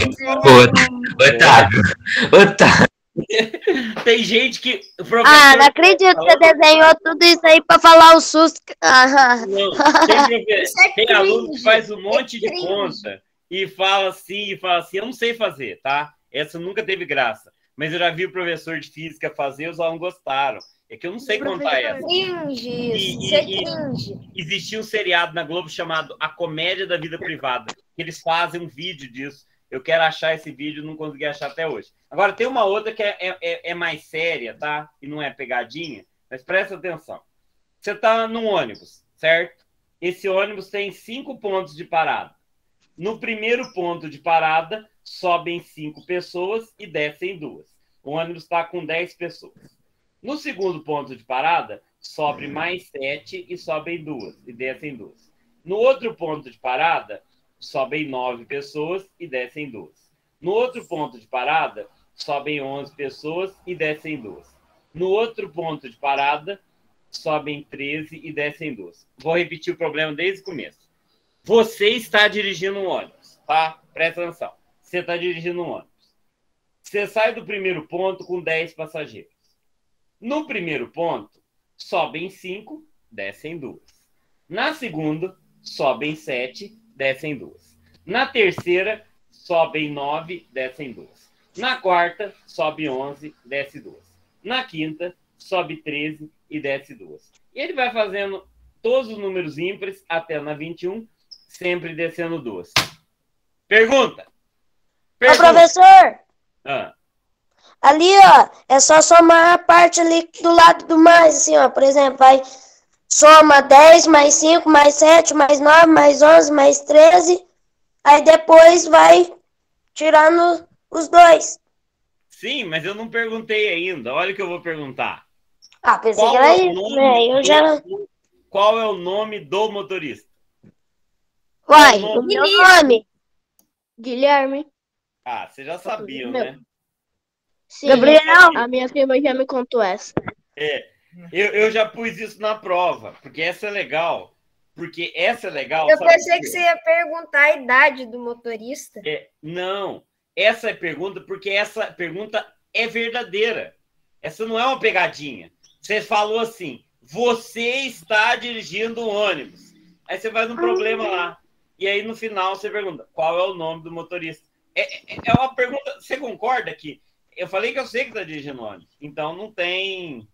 Otávio. Tem gente que... Não acredito que você desenhou tudo isso aí pra falar o susto. Não, tem aluno que faz um monte de conta e fala assim, eu não sei fazer, tá? Essa nunca teve graça. Mas eu já vi o professor de física fazer, os alunos gostaram. É que eu não sei contar essa. Existia um seriado na Globo chamado A Comédia da Vida Privada. Eles fazem um vídeo disso. Eu quero achar esse vídeo, não consegui achar até hoje. Agora, tem uma outra que é mais séria, tá? E não é pegadinha, mas presta atenção. Você tá num ônibus, certo? Esse ônibus tem 5 pontos de parada. No primeiro ponto de parada, sobem 5 pessoas e descem 2. O ônibus está com 10 pessoas. No segundo ponto de parada, sobe mais 7 e sobem 2 e descem 2. No outro ponto de parada, sobem 9 pessoas e descem 2. No outro ponto de parada, sobem 11 pessoas e descem 2. No outro ponto de parada, sobem 13 e descem 2. Vou repetir o problema desde o começo. Você está dirigindo um ônibus, tá? Presta atenção. Você está dirigindo um ônibus. Você sai do primeiro ponto com 10 passageiros. No primeiro ponto, sobem 5, descem 2. Na segunda, sobem 7, descem 2. Na terceira, sobem 9, descem 2. Na quarta, sobe 11, desce 2. Na quinta, sobe 13 e desce 2. E ele vai fazendo todos os números ímpares até na 21, sempre descendo 2. Pergunta! Ô, professor! Ah. Ali, ó, é só somar a parte ali do lado do mais, assim, ó. Por exemplo, vai soma 10 mais 5 mais 7 mais 9 mais 11 mais 13. Aí depois vai tirando os 2. Sim, mas eu não perguntei ainda. Olha o que eu vou perguntar. Pensei que era isso, né? Qual é o nome do motorista? Uai, o meu nome? Guilherme. Você já sabia, né? Sim, Gabriel. A minha prima já me contou essa. Eu já pus isso na prova, porque essa é legal. Eu pensei que você ia perguntar a idade do motorista. Não, essa é pergunta porque essa pergunta é verdadeira. Essa não é uma pegadinha. Você falou assim, você está dirigindo um ônibus. Aí você faz um problema lá. E aí no final você pergunta, qual é o nome do motorista? É uma pergunta, você concorda que eu falei que eu sei que está dirigindo ônibus. Então não tem,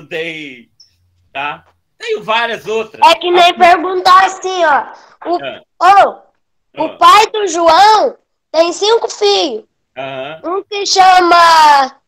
tá? Tem várias outras. É que nem perguntar assim, ó. O pai do João tem 5 filhos. Um que chama...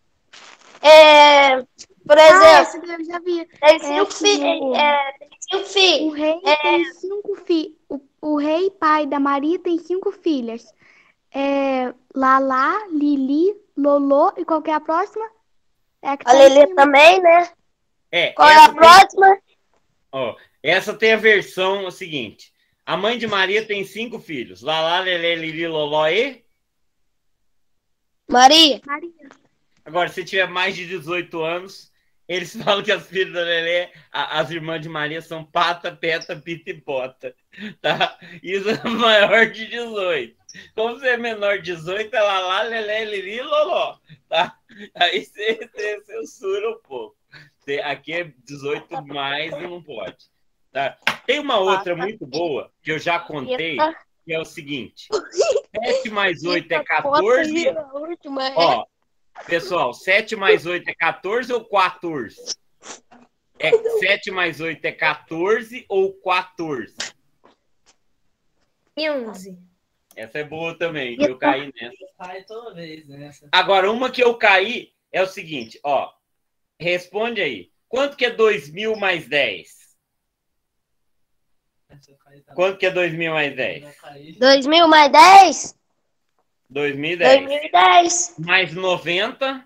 por exemplo... eu já vi. Tem 5 filhos. O rei tem 5 filhos. O rei, pai da Maria, tem 5 filhas. Lala, Lili, Lolô. E qual que é a próxima? A Lili também, né? Qual é a próxima? Essa tem a versão seguinte. A mãe de Maria tem 5 filhos. Lala, Lelê, Lili, Loló e... Maria. Agora, se tiver mais de 18 anos, eles falam que as filhas da Lelé, as irmãs de Maria, são Pata, Peta, Pita e Pota. Tá? Isso é maior de 18. Como você é menor de 18, é lá, Lelé, Lili, Loló. Tá? Aí você censura um pouco. Aqui é 18 mais e não pode. Tá? Tem uma outra muito boa, que eu já contei, que é o seguinte. 7 mais 8 é 14. Ó, pessoal, 7 mais 8 é 14 ou 14? 7 mais 8 é 14 ou 14? 15. Essa é boa também, eu caí nessa. Cai toda vez nessa. Agora, uma que eu caí é o seguinte, ó. Responde aí. Quanto que é 2.000 mais 10? Quanto que é 2.000 mais 10? 2.000 mais 10? 2010. 2010. Mais 90?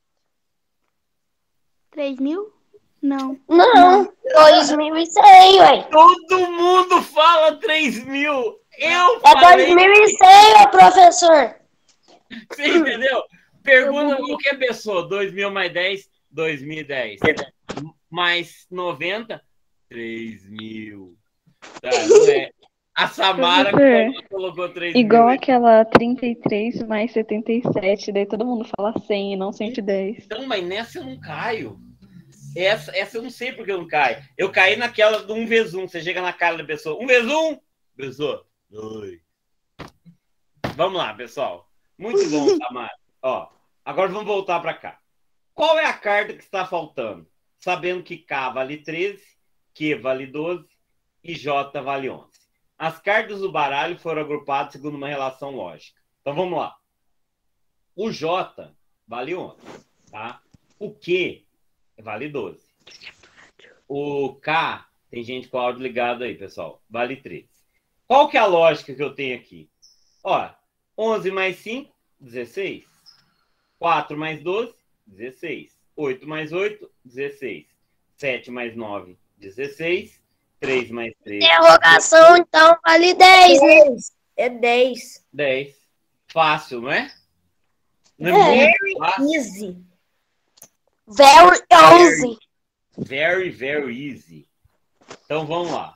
3.000? Não. Não. 2.100, ué. Todo mundo fala 3.000. Eu É falei... 2.100, ô professor. Você entendeu? Pergunta qualquer pessoa. 2.000 mais 10, 2010. Mais 90, 3.000. Tá, não é. A Samara colocou 3.000. Igual aquela 33 mais 77, daí todo mundo fala 100 e não 110. Então, mas nessa eu não caio. Essa eu não sei porque eu não caio. Eu caí naquela do 1 vezes 1. Você chega na cara da pessoa. 1 vezes 1? Pessoa. 2. Vamos lá, pessoal. Muito bom, Samara. Ó, agora vamos voltar para cá. Qual é a carta que está faltando? Sabendo que K vale 13, Q vale 12 e J vale 11. As cartas do baralho foram agrupadas segundo uma relação lógica. Então, vamos lá. O J vale 11, tá? O Q vale 12. O K, tem gente com o áudio ligado aí, pessoal, vale 13. Qual que é a lógica que eu tenho aqui? Ó, 11 mais 5, 16. 4 mais 12, 16. 8 mais 8, 16. 7 mais 9, 16. 3 mais 3. Interrogação, então, vale 10, né? É 10. 10. Fácil, não é? Não é muito fácil. Easy. Very easy. Very, very easy. Então, vamos lá.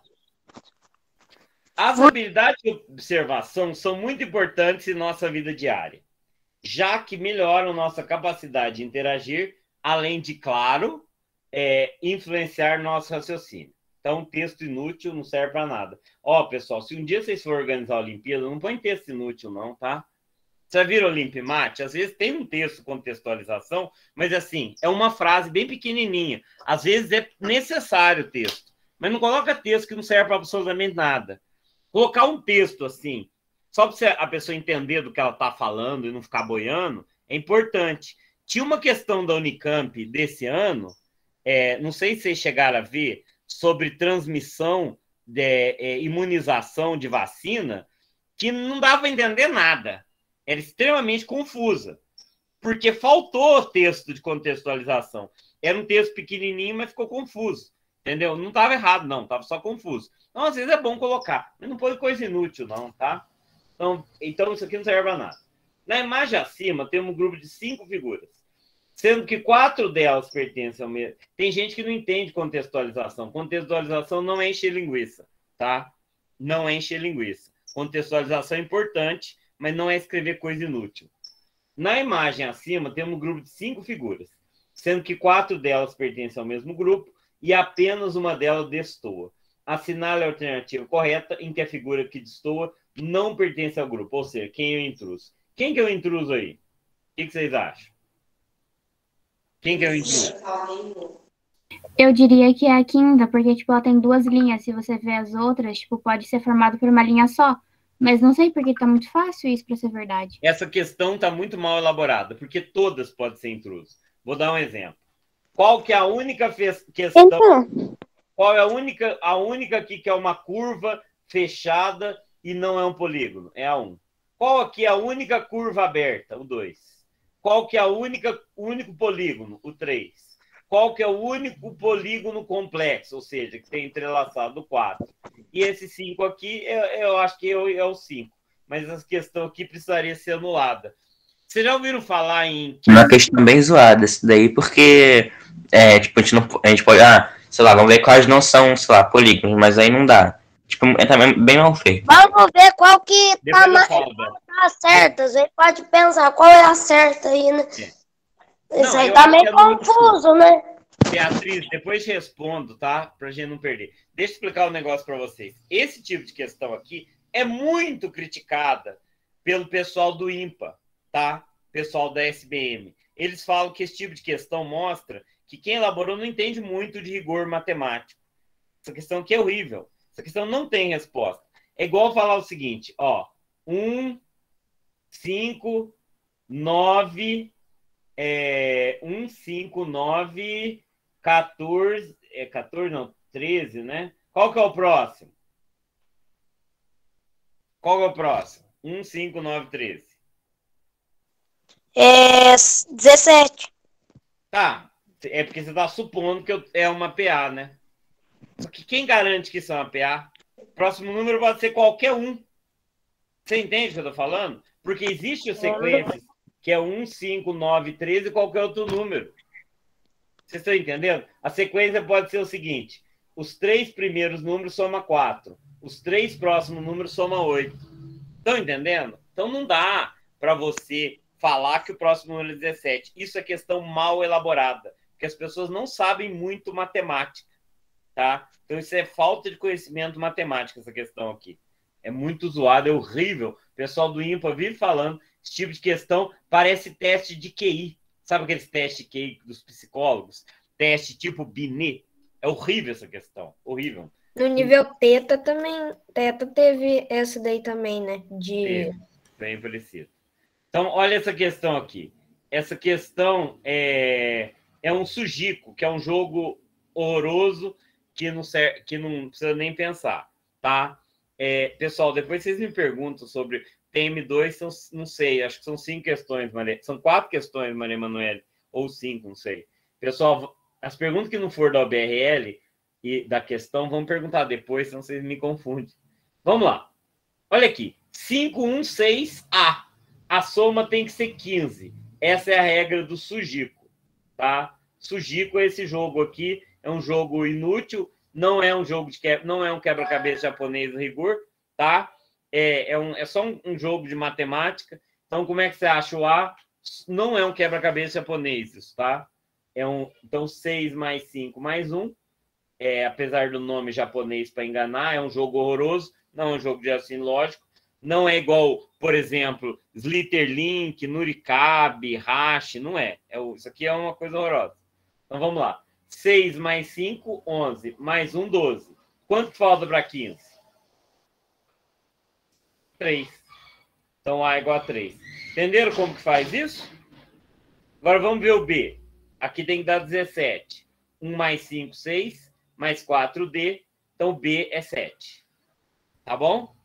As habilidades de observação são muito importantes em nossa vida diária, já que melhoram nossa capacidade de interagir, além de, claro, influenciar nosso raciocínio. Então, texto inútil não serve para nada. Ó, pessoal, se um dia vocês forem organizar a Olimpíada, não põe texto inútil, não, tá? Você viram Olimpimate? Às vezes tem um texto contextualização, mas assim, é uma frase bem pequenininha. Às vezes é necessário o texto, mas não coloca texto que não serve para absolutamente nada. Colocar um texto assim, só para a pessoa entender do que ela está falando e não ficar boiando, é importante. Tinha uma questão da Unicamp desse ano, não sei se vocês chegaram a ver, sobre transmissão de imunização de vacina, que não dava para entender nada. Era extremamente confusa, porque faltou texto de contextualização. Era um texto pequenininho, mas ficou confuso. Entendeu? Não estava errado, não. Estava só confuso. Então, às vezes é bom colocar, mas não põe coisa inútil, não, tá? Então isso aqui não serve para nada. Na imagem acima, temos um grupo de 5 figuras, sendo que 4 delas pertencem ao mesmo. Tem gente que não entende contextualização. Contextualização não é encher linguiça, tá? Não é encher linguiça. Contextualização é importante, mas não é escrever coisa inútil. Na imagem acima, temos um grupo de 5 figuras, sendo que 4 delas pertencem ao mesmo grupo e apenas uma delas destoa. Assinale a alternativa correta em que a figura que destoa não pertence ao grupo, ou seja, quem é o intruso. Quem que é o intruso aí? O que vocês acham? Quem que é o intruso? Eu diria que é a quinta, porque, tipo, ela tem 2 linhas. Se você ver as outras, tipo, pode ser formado por uma linha só. Mas não sei porque tá muito fácil isso para ser verdade. Essa questão tá muito mal elaborada, porque todas podem ser intrusos. Vou dar um exemplo. Qual que é a única questão... Então. Qual é a única aqui que é uma curva fechada e não é um polígono? É a 1. Qual aqui é a única curva aberta? O 2. Qual que é o único polígono? O 3. Qual que é o único polígono complexo? Ou seja, que tem entrelaçado o 4. E esse 5 aqui, eu acho que é o 5. Mas essa questão aqui precisaria ser anulada. Vocês já ouviram falar em... Uma questão bem zoada isso daí, porque tipo, a gente pode, sei lá, vamos ver quais não são, sei lá, polígonos, mas aí não dá. Tipo, é também bem mal feito. Vamos ver qual que tá, tá certa. Você pode pensar qual é a certa aí, né? Isso aí tá meio confuso, né? Beatriz, depois respondo, tá? Pra gente não perder. Deixa eu explicar um negócio pra vocês. Esse tipo de questão aqui é muito criticada pelo pessoal do IMPA, tá? Pessoal da SBM. Eles falam que esse tipo de questão mostra que quem elaborou não entende muito de rigor matemático. Essa questão aqui é horrível. Essa questão não tem resposta. É igual falar o seguinte, ó. 1, 5, 9... 1, 5, 9, 14... 14 não, 13, né? Qual que é o próximo? Qual que é o próximo? 1, 5, 9, 13. 17. Tá. É porque você está supondo que é uma PA, né? Só que quem garante que isso é uma PA? O próximo número pode ser qualquer um. Você entende o que eu estou falando? Porque existe a sequência que é 1, 5, 9, 13 e qualquer outro número. Vocês estão entendendo? A sequência pode ser o seguinte. Os 3 primeiros números soma 4. Os 3 próximos números soma 8. Estão entendendo? Então não dá para você falar que o próximo número é 17. Isso é questão mal elaborada. Porque as pessoas não sabem muito matemática. Tá? Então isso é falta de conhecimento matemático, essa questão aqui. É muito zoado, é horrível. O pessoal do IMPA vive falando esse tipo de questão, parece teste de QI. Sabe aqueles testes de QI dos psicólogos? Teste tipo Binet. É horrível essa questão, horrível. No nível teta também, teta teve essa daí também, né? Bem parecido. Então, olha essa questão aqui. Essa questão é um Sujico, que é um jogo horroroso que não precisa nem pensar, tá? Pessoal, depois vocês me perguntam sobre TM2, não sei, acho que são 5 questões, são 4 questões, Maria Emanuele, ou 5, não sei. Pessoal, as perguntas que não for da OBRL e da questão, vamos perguntar depois, senão vocês me confundem. Vamos lá. Olha aqui. 516A. A soma tem que ser 15. Essa é a regra do Sujico, tá? Sujico, esse jogo aqui, é um jogo inútil, não é um jogo não é um quebra-cabeça japonês no rigor, tá? É só um jogo de matemática. Então, como é que você acha o A? Não é um quebra-cabeça japonês, isso, tá? Então, 6 mais 5 mais 1. Apesar do nome japonês para enganar, é um jogo horroroso, não é um jogo de raciocínio lógico. Não é igual, por exemplo, Slitterlink, Nurikabe, Hash, não é. Isso aqui é uma coisa horrorosa. Então, vamos lá. 6 mais 5, 11. Mais 1, 12. Quanto falta para 15? 3. Então, A é igual a 3. Entenderam como que faz isso? Agora, vamos ver o B. Aqui tem que dar 17. 1 mais 5, 6. Mais 4D. Então, B é 7. Tá bom?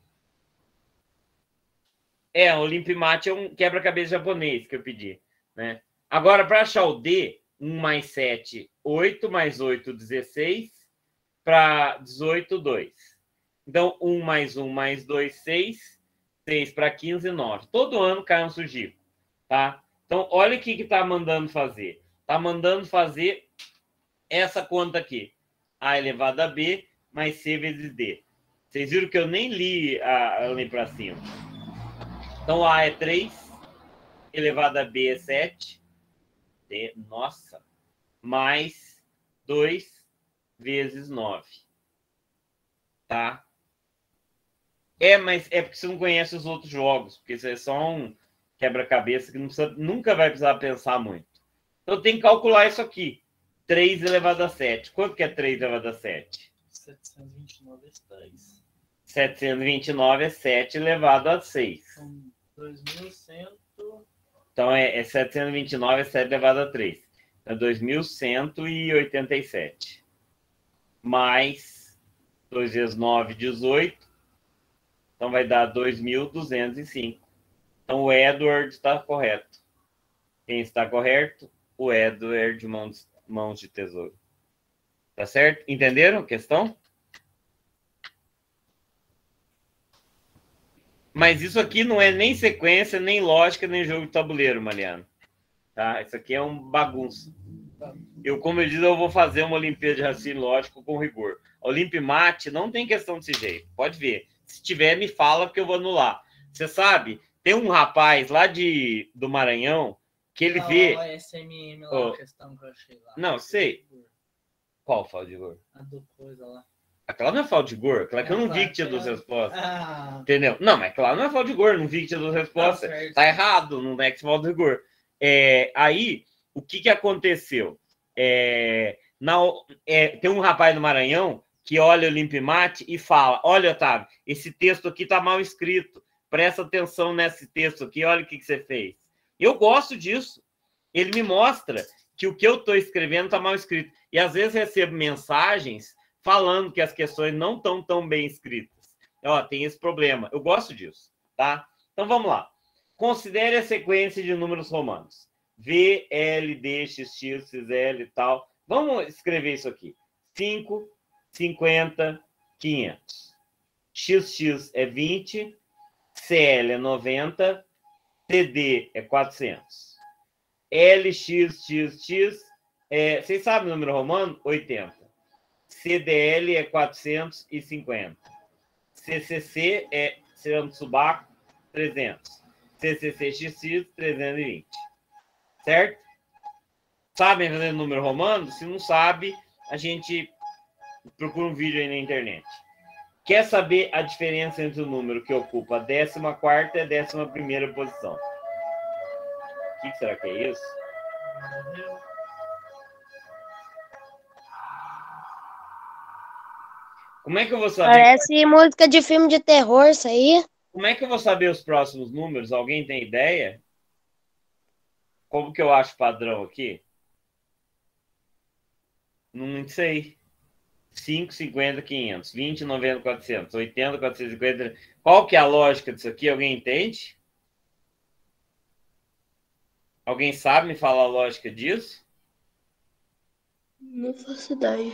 O Olimpimat é um quebra-cabeça japonês que eu pedi, né? Agora, para achar o D, 1 mais 7, 8, mais 8, 16, para 18, 2. Então, 1 mais 1 mais 2, 6, 6 para 15, 9. Todo ano cai um Sujico, tá? Então, olha o que está mandando fazer. Está mandando fazer essa conta aqui. A elevado a B mais C vezes D. Vocês viram que eu nem li a lei para cima. Então, A é 3, elevado a B é 7, nossa, mais 2 vezes 9, tá? Mas é porque você não conhece os outros jogos, porque isso é só um quebra-cabeça que nunca vai precisar pensar muito. Então, tem que calcular isso aqui, 3 elevado a 7. Quanto que é 3 elevado a 7? 729 é 10. 729 é 7 elevado a 6. 2.100. Então, 729 é 7 elevado a 3. Então, 2.187. Mais 2 vezes 9, 18. Então, vai dar 2.205. Então, o Edward está correto. Quem está correto? O Edward, mãos de tesouro. Tá certo? Entenderam a questão? Mas isso aqui não é nem sequência, nem lógica, nem jogo de tabuleiro, Mariana. Tá? Isso aqui é um bagunça. Como eu disse, eu vou fazer uma Olimpíada de raciocínio lógico com rigor. Olimpimate não tem questão desse jeito. Pode ver. Se tiver, me fala, porque eu vou anular. Você sabe, tem um rapaz lá do Maranhão que ele vê... A SMM lá, a questão que eu achei lá. Não, sei. Qual falta de rigor? A do coisa lá. Aquela não é falta de rigor. Aquela que eu não vi que tinha duas respostas. Entendeu? Não, mas aquela não é falta de rigor. Não vi que tinha duas respostas. Tá errado. Não é que falta de rigor. Aí, o que aconteceu? Tem um rapaz no Maranhão que olha o Olimpimate e fala: olha, Otávio, esse texto aqui tá mal escrito. Presta atenção nesse texto aqui. Olha o que você fez. Eu gosto disso. Ele me mostra que o que eu estou escrevendo está mal escrito. E às vezes recebo mensagens falando que as questões não estão tão bem escritas. Tem esse problema. Eu gosto disso, tá? Então vamos lá. Considere a sequência de números romanos. V, L, D, X, X, L e tal. Vamos escrever isso aqui. 5, 50, 500. XX é 20. CL é 90. CD é 400. LXXX, vocês sabem o número romano? 80. CDL é 450. CCC é Cirano Subaco, 300. CCCXX, 320. Certo? Sabem fazer número romano? Se não sabe, a gente procura um vídeo aí na internet. Quer saber a diferença entre o número que ocupa a 14ª e a 11ª posição? O que será que é isso? Como é que eu vou saber? Parece música de filme de terror, isso aí. Como é que eu vou saber os próximos números? Alguém tem ideia? Como que eu acho padrão aqui? Não sei. 5, 50, 500, 20, 90, 400, 80, 450. Qual que é a lógica disso aqui? Alguém entende? Alguém sabe me falar a lógica disso? Não faço ideia.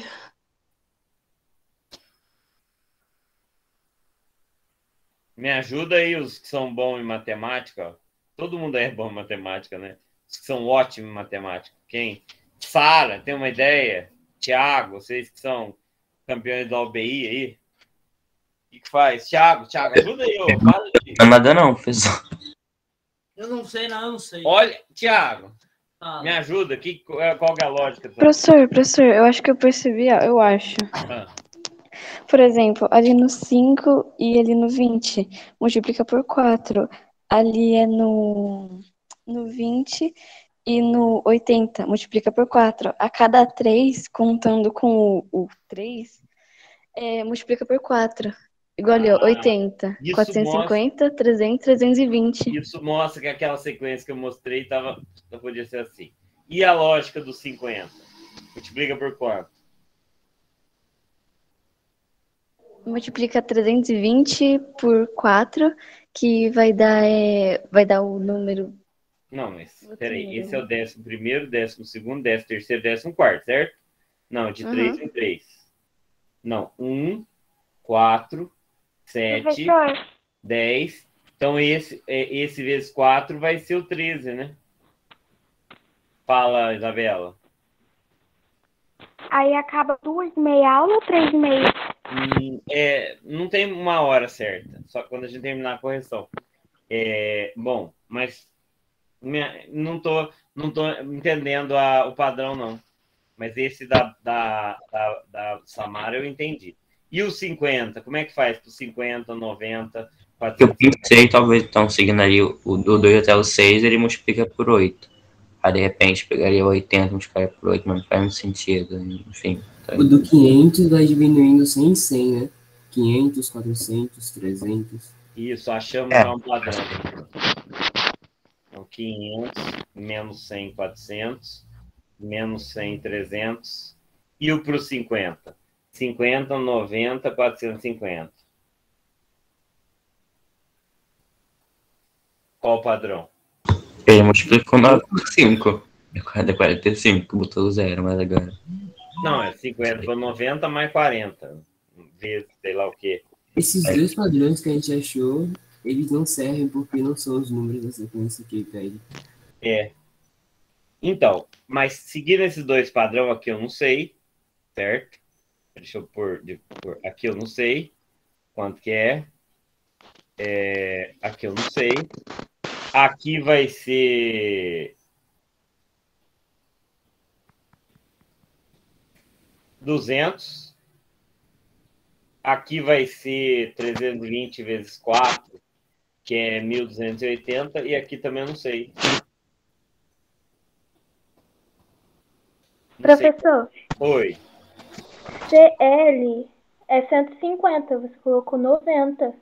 Me ajuda aí os que são bons em matemática. Ó. Todo mundo é bom em matemática, né? Os que são ótimos em matemática. Quem? Sara, tem uma ideia? Tiago, vocês que são campeões da OBI aí? O que faz? Tiago, ajuda aí. Fala aí. Não nada não, professor. Eu não sei, não, eu não sei. Olha, Tiago, me ajuda. Qual que é a lógica? Professor, eu acho que eu percebi, eu acho. Por exemplo, ali no 5 e ali no 20, multiplica por 4. Ali é no 20 e no 80, multiplica por 4. A cada 3, contando com o 3, multiplica por 4. Igual ali, 80, 450, 300, 320. Isso mostra que aquela sequência que eu mostrei podia ser assim. E a lógica dos 50? Multiplica por quanto? Multiplica 320 por 4, que vai dar o número... Não, mas peraí, esse é o 11º, 12º, 13º, 14º, certo? Não, de 3 em 3. Não, 1, 4, 7, 10. Então, esse vezes 4 vai ser o 13, né? Fala, Isabela. Aí acaba 2,5 aula ou 3,5? Não tem uma hora certa, só quando a gente terminar a correção. Bom, mas não tô entendendo o padrão, não. Mas esse da Samara eu entendi. E o 50, como é que faz para o 50, 90, 400? Eu pensei, talvez, então, seguindo ali o 2 até o 6, ele multiplica por 8. Aí, de repente, pegaria 80 e multiplicaria por 8, mas não faz muito sentido, enfim. Tá. O do 500 vai diminuindo 100 em 100, né? 500, 400, 300. Isso, achamos já um padrão. Então, 500, menos 100, 400, menos 100, 300. E o para o 50? 50, 90, 450. Qual o padrão? Ele multiplicou 9 por 5. É 45, botou 0, mas agora... Não, é 50 por 90 mais 40. Vezes sei lá o quê. Esses dois padrões que a gente achou Eles não servem porque não são os números da sequência que ele pede. Então, mas seguindo esses dois padrão aqui eu não sei, certo? Deixa eu pôr aqui eu não sei quanto que é. Aqui eu não sei. Aqui vai ser 200. Aqui vai ser 320 vezes 4, que é 1.280. E aqui também eu não sei. Professor, Oi. CL é 150, você colocou 90.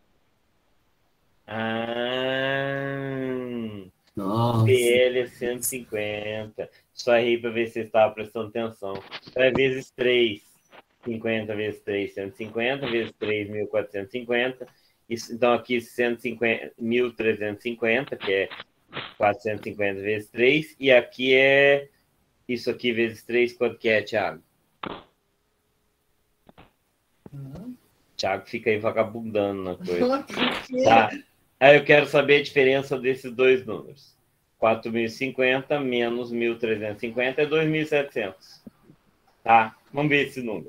Nossa. PL é 150. Só errei para ver se você estava prestando atenção. Então é vezes 3. 50 vezes 3, 150. Vezes 3, 1.450. Então aqui 150, 1.350, que é 450 vezes 3. E aqui é isso aqui vezes 3, quanto que é, Thiago? Thiago fica aí vagabundando na coisa. Tá. Aí eu quero saber a diferença desses dois números. 4.050 menos 1.350 é 2.700. Tá? Vamos ver esse número.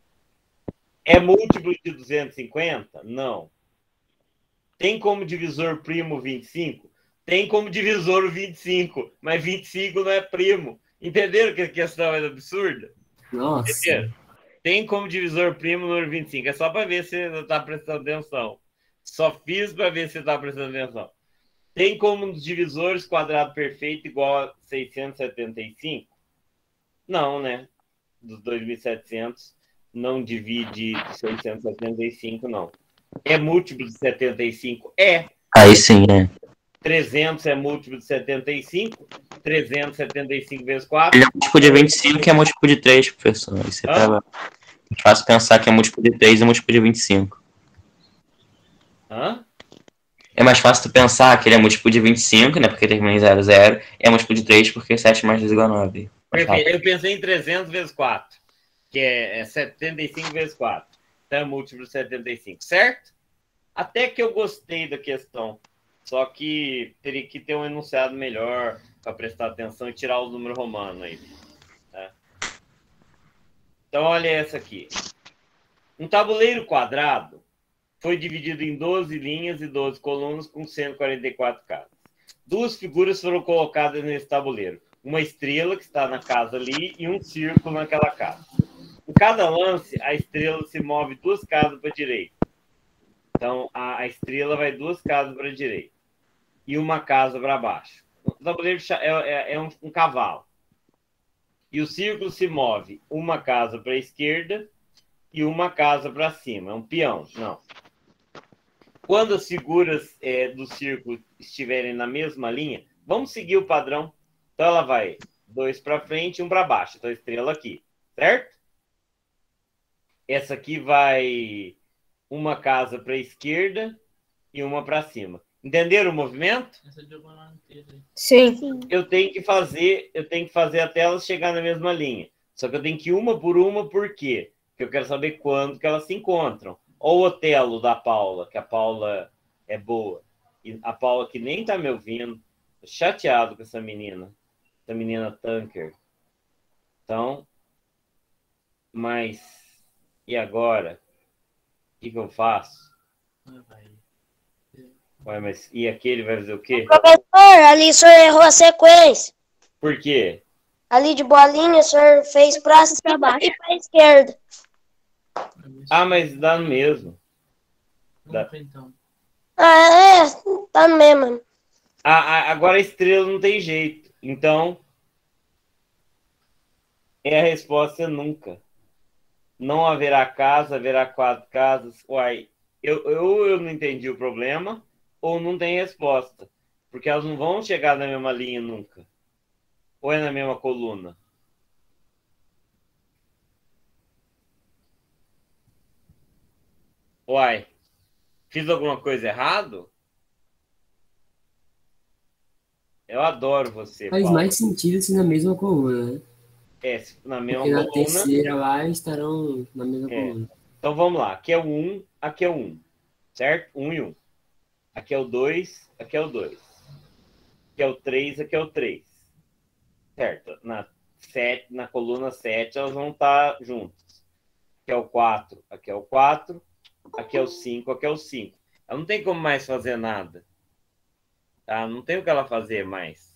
É múltiplo de 250? Não. Tem como divisor primo 25? Tem como divisor o 25, mas 25 não é primo. Entenderam que a questão é absurda? Nossa. Entenderam? Tem como divisor primo o número 25. É só para ver se você está prestando atenção. Só fiz para ver se você está prestando atenção. Tem como divisores quadrado perfeito igual a 675? Não, né? Dos 2.700 não divide 675, não. É múltiplo de 75? É. Aí sim, né? 300 é múltiplo de 75? 375 vezes 4? Ele é múltiplo de 25 que é múltiplo de 3, professor. Aí você pega... É fácil pensar que é múltiplo de 3 e múltiplo de 25. Hã? É mais fácil tu pensar que ele é múltiplo de 25, né? Porque termina em 0, 0. E é múltiplo de 3 porque 7 mais 2 igual a 9. Perfeito. Eu pensei em 300 vezes 4, que é 75 vezes 4. Então é múltiplo de 75, certo? Até que eu gostei da questão. Só que teria que ter um enunciado melhor para prestar atenção e tirar os números romanos aí. Tá? Então, olha essa aqui. Um tabuleiro quadrado foi dividido em 12 linhas e 12 colunas com 144 casas. Duas figuras foram colocadas nesse tabuleiro. Uma estrela, que está na casa ali, e um círculo naquela casa. Em cada lance, a estrela se move 2 casas para a direita. Então, a estrela vai 2 casas para a direita. E uma casa para baixo. O tabuleiro é um cavalo. E o círculo se move 1 casa para a esquerda e 1 casa para cima. É um peão. Não. Quando as figuras do círculo estiverem na mesma linha, vamos seguir o padrão. Então, ela vai 2 para frente e 1 para baixo. Então, a estrela aqui. Certo? Essa aqui vai 1 casa para a esquerda e 1 para cima. Entenderam o movimento? Sim. Eu tenho que fazer até elas chegar na mesma linha. Só que eu tenho que ir uma, por quê? Porque eu quero saber quando que elas se encontram. Ou o Otelo da Paula, que a Paula é boa. E a Paula que nem tá me ouvindo. Tô chateado com essa menina. Essa menina tanker. Então, mas e agora? O que eu faço? Ué, mas e aquele vai fazer o quê? Professor, ali o senhor errou a sequência. Por quê? Ali de bolinha o senhor fez pra cima e pra esquerda. Ah, mas dá no mesmo. Dá. Ah, tá no mesmo. Agora a estrela não tem jeito. Então, a resposta é nunca. Não haverá casa, haverá 4 casas. Uai, eu não entendi o problema, ou não tem resposta. Porque elas não vão chegar na mesma linha nunca. Ou é na mesma coluna? Uai, fiz alguma coisa errado? Eu adoro você, Faz Paulo. mais sentido se na mesma coluna, né? Na mesma Porque coluna. na terceira lá estarão na mesma coluna. Então vamos lá. Aqui é o 1, aqui é o 1. Certo? 1 e 1. aqui é o 2, aqui é o 2. Aqui é o 3, aqui é o 3. Certo? Na coluna 7, elas vão estar juntas. Aqui é o 4, aqui é o 4. Aqui é o 5, aqui é o 5. Ela não tem como mais fazer nada. Tá? Não tem o que ela fazer mais.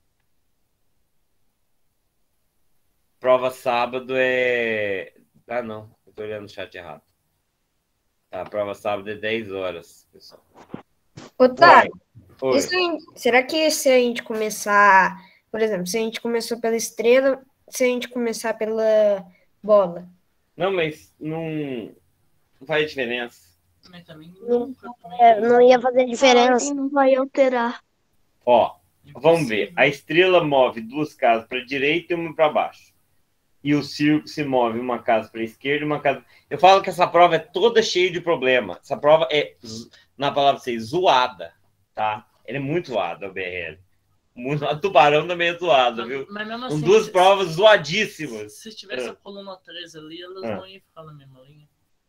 Prova sábado é... Ah, não. Eu tô olhando o chat errado. Tá, prova sábado é 10 horas, pessoal. Otávio, será que se a gente começar... Por exemplo, se a gente começou pela estrela, se a gente começar pela bola? Não, mas não faz diferença. Não ia fazer diferença. Não vai alterar. Ó, vamos ver. A estrela move 2 casas para a direita e uma para baixo. E o círculo se move uma casa para a esquerda e uma casa... Eu falo que essa prova é toda cheia de problema. Essa prova é, na palavra pra vocês, zoada, tá? Ela é muito zoada, o BRL. A Tubarão também é zoada, viu? Mas mesmo Com assim, 2 provas zoadíssimas. Se tivesse a coluna 13 ali, elas não iam ficar na mesma linha.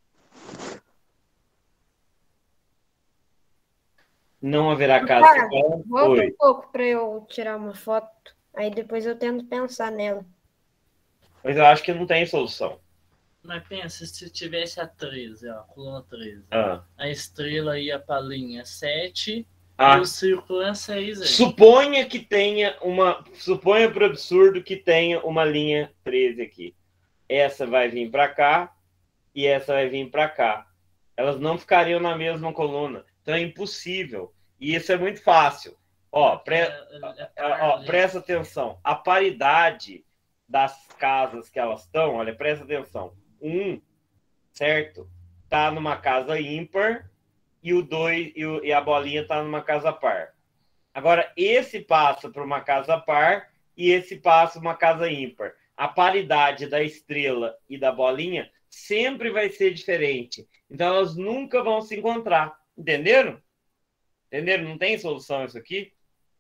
Não haverá casa. Volta um pouco para eu tirar uma foto. Aí depois eu tento pensar nela. Mas eu acho que não tem solução. Mas pensa, se tivesse a 13, ó, a coluna 13. A estrela ia para a linha 7 e o círculo é 6. Aí. Suponha que tenha uma... Suponha por absurdo que tenha uma linha 13 aqui. Essa vai vir para cá e essa vai vir para cá. Elas não ficariam na mesma coluna. Então é impossível. E isso é muito fácil. Ó, presta atenção. A paridade das casas que elas estão, olha, presta atenção. 1, certo? Tá numa casa ímpar e o 2 e a bolinha tá numa casa par. Agora, esse passa para uma casa par e esse passa uma casa ímpar. A paridade da estrela e da bolinha sempre vai ser diferente. Então, elas nunca vão se encontrar. Entenderam? Entenderam? Não tem solução isso aqui?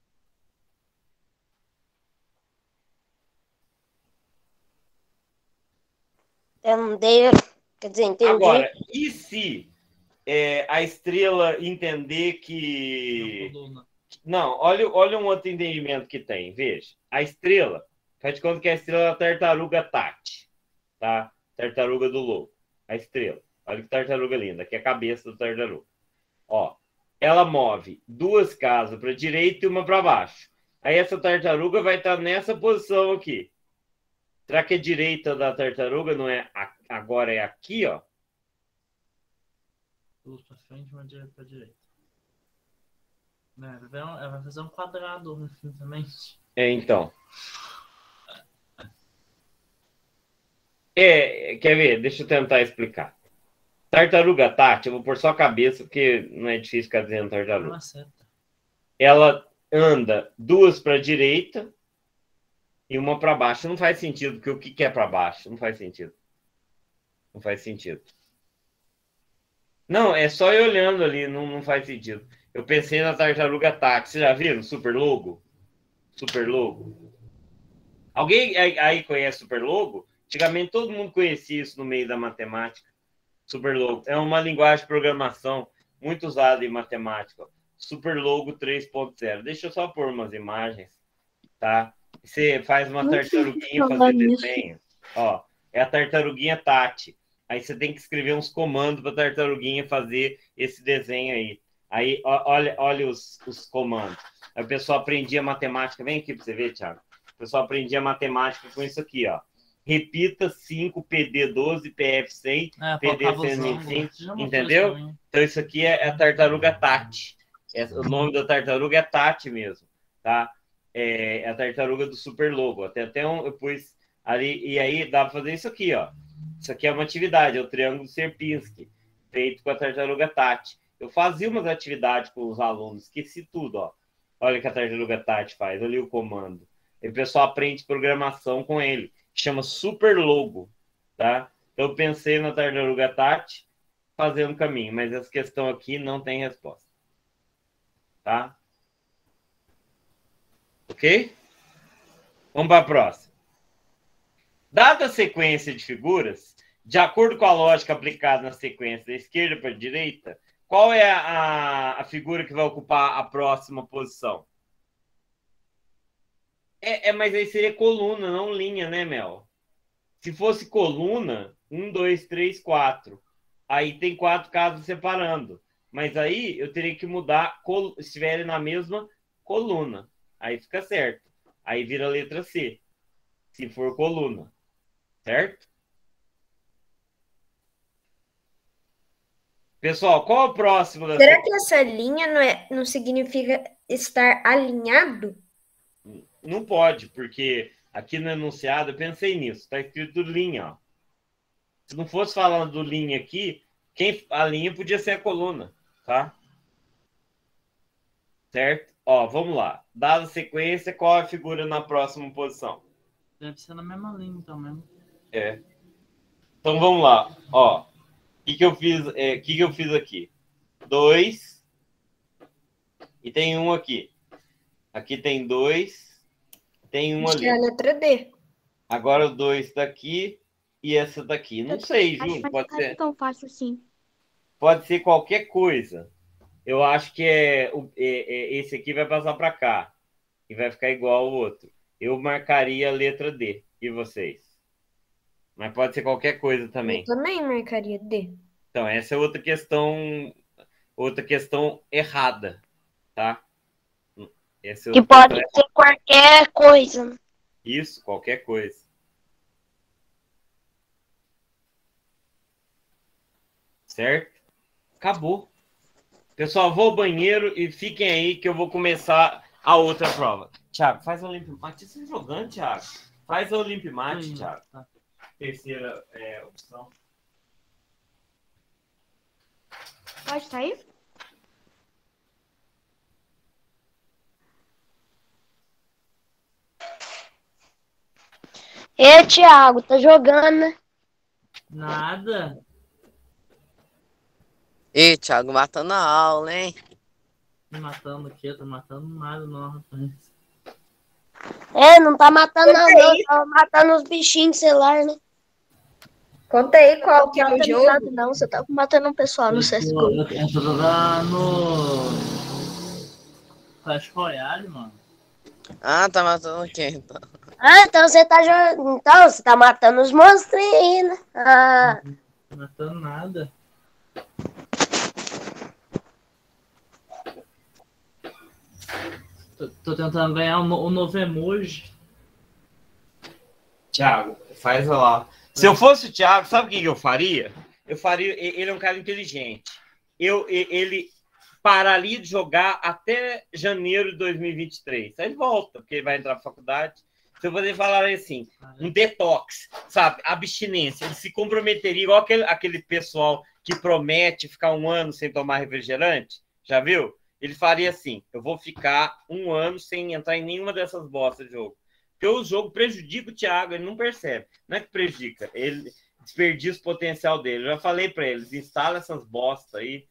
Entenderam? Quer dizer, entendi. Agora, e se a estrela entender que... Não, olha um outro entendimento que tem. Veja, a estrela, faz de conta que a estrela é a tartaruga Tati, tá? Tartaruga do lobo. A estrela. Olha que tartaruga linda, aqui é a cabeça da tartaruga. Ó, ela move 2 casas para a direita e uma para baixo. Aí essa tartaruga vai estar nessa posição aqui. Será que a direita da tartaruga não é agora é aqui, ó? 2 para frente e uma direita para direita. Ela vai fazer um quadrado infinitamente. Então. Quer ver? Deixa eu tentar explicar. Tartaruga Tati, eu vou pôr só a cabeça, porque não é difícil ficar dizendo tartaruga. Ela anda 2 para a direita e uma para baixo. Não faz sentido, porque o que é para baixo? Não faz sentido. Não faz sentido. Não, é só eu olhando ali, não faz sentido. Eu pensei na tartaruga Tati. Vocês já viram? Super Logo? Super Logo. Alguém aí conhece Super Logo? Antigamente todo mundo conhecia isso no meio da matemática. Superlogo. É uma linguagem de programação muito usada em matemática. Superlogo 3.0. Deixa eu só pôr umas imagens, tá? Você faz uma tartaruguinha fazer desenho. Ó, é a tartaruguinha Tati. Aí você tem que escrever uns comandos para a tartaruguinha fazer esse desenho aí. Aí, olha os comandos. Aí o pessoal aprendia matemática. Vem aqui para você ver, Thiago. O pessoal aprendia matemática com isso aqui, ó. Repita 5 PD12, PF100, PD105, entendeu? Então isso aqui é a tartaruga Tati. O nome da tartaruga é Tati mesmo, tá? É a tartaruga do Superlogo. Até eu pus ali, e aí dá para fazer isso aqui, ó. Isso aqui é uma atividade, é o triângulo Sierpinski, feito com a tartaruga Tati. Eu fazia umas atividades com os alunos, esqueci tudo, ó. Olha o que a tartaruga Tati faz, olha o comando. E o pessoal aprende programação com ele. Chama Superlogo, tá? Eu pensei na tartaruga Tati fazendo caminho, mas essa questão aqui não tem resposta. Tá? Ok? Vamos para a próxima. Dada a sequência de figuras, de acordo com a lógica aplicada na sequência da esquerda para a direita, qual é a figura que vai ocupar a próxima posição? Mas aí seria coluna, não linha, né, Mel? Se fosse coluna, 1, 2, 3, 4. Aí tem 4 casas separando. Mas aí eu teria que mudar se estiverem na mesma coluna. Aí fica certo. Aí vira letra C. Se for coluna. Certo? Pessoal, qual é o próximo da Será que essa linha não significa estar alinhado? Não pode, porque aqui no enunciado eu pensei nisso. Está escrito linha, ó. Se não fosse falando do linha aqui, a linha podia ser a coluna, tá? Certo? Ó, vamos lá. Dada a sequência, qual é a figura na próxima posição? Deve ser na mesma linha, então mesmo. Então vamos lá. Ó, o que eu fiz aqui? 2 e tem 1 aqui. Aqui tem 2, tem 1 ali. É a letra D. Agora o 2 daqui e essa daqui. Não sei, Ju, pode ser. Não é tão fácil assim. Pode ser qualquer coisa. Eu acho que esse aqui vai passar para cá e vai ficar igual ao outro. Eu marcaria a letra D. E vocês? Mas pode ser qualquer coisa também. Eu também marcaria D. Então, essa é outra questão errada, tá? Que pode ser qualquer coisa. Isso, qualquer coisa. Certo? Acabou. Pessoal, vou ao banheiro e fiquem aí que eu vou começar a outra prova. Thiago, faz a Olimpimate. Você está jogando, Thiago? Faz a Olimpimate, Thiago. Tá. Terceira opção. Pode sair? Ei, Thiago, tá jogando, né? Nada. Ei, Thiago, matando a aula, hein? Me matando aqui, eu tô matando nada, não, rapaz. Não tá matando não, tá matando os bichinhos de celular, né? Conta aí qual que é o jogo. Não, você tá matando um pessoal no CSGO. Eu tô jogando Clash Royale, mano. Ah, tá matando quem, então? Então você tá jogando. Então, você tá matando os monstros aí, né? Não matando nada. Tô tentando ganhar o novo emoji. Thiago, faz lá. Se eu fosse o Thiago, sabe o que eu faria? Ele é um cara inteligente. Ele pararia de jogar até janeiro de 2023. Aí ele volta, porque ele vai entrar na faculdade. Se eu poder falar assim, um detox, sabe? Abstinência. Ele se comprometeria igual aquele pessoal que promete ficar 1 ano sem tomar refrigerante. Já viu? Ele faria assim, eu vou ficar 1 ano sem entrar em nenhuma dessas bostas de jogo. Porque o jogo prejudica o Thiago, ele não percebe. Não é que prejudica, ele desperdiça o potencial dele. Eu já falei para eles, instala essas bostas aí.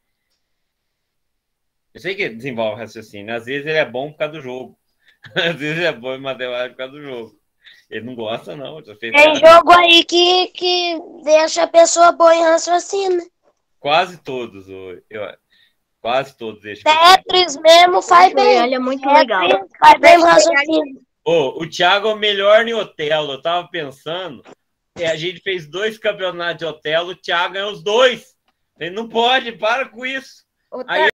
Eu sei que desenvolve raciocínio. Às vezes ele é bom por causa do jogo. Às vezes ele é bom em matemática por causa do jogo. Ele não gosta, não. Tem jogo aí que deixa a pessoa boa em raciocínio. Quase todos. Quase todos. Tetris mesmo faz bem. Ele é muito legal. Faz bem o raciocínio. O Thiago é o melhor em Otelo. Eu tava pensando. A gente fez 2 campeonatos de Otelo. O Thiago ganhou os 2. Ele não pode, para com isso. Aí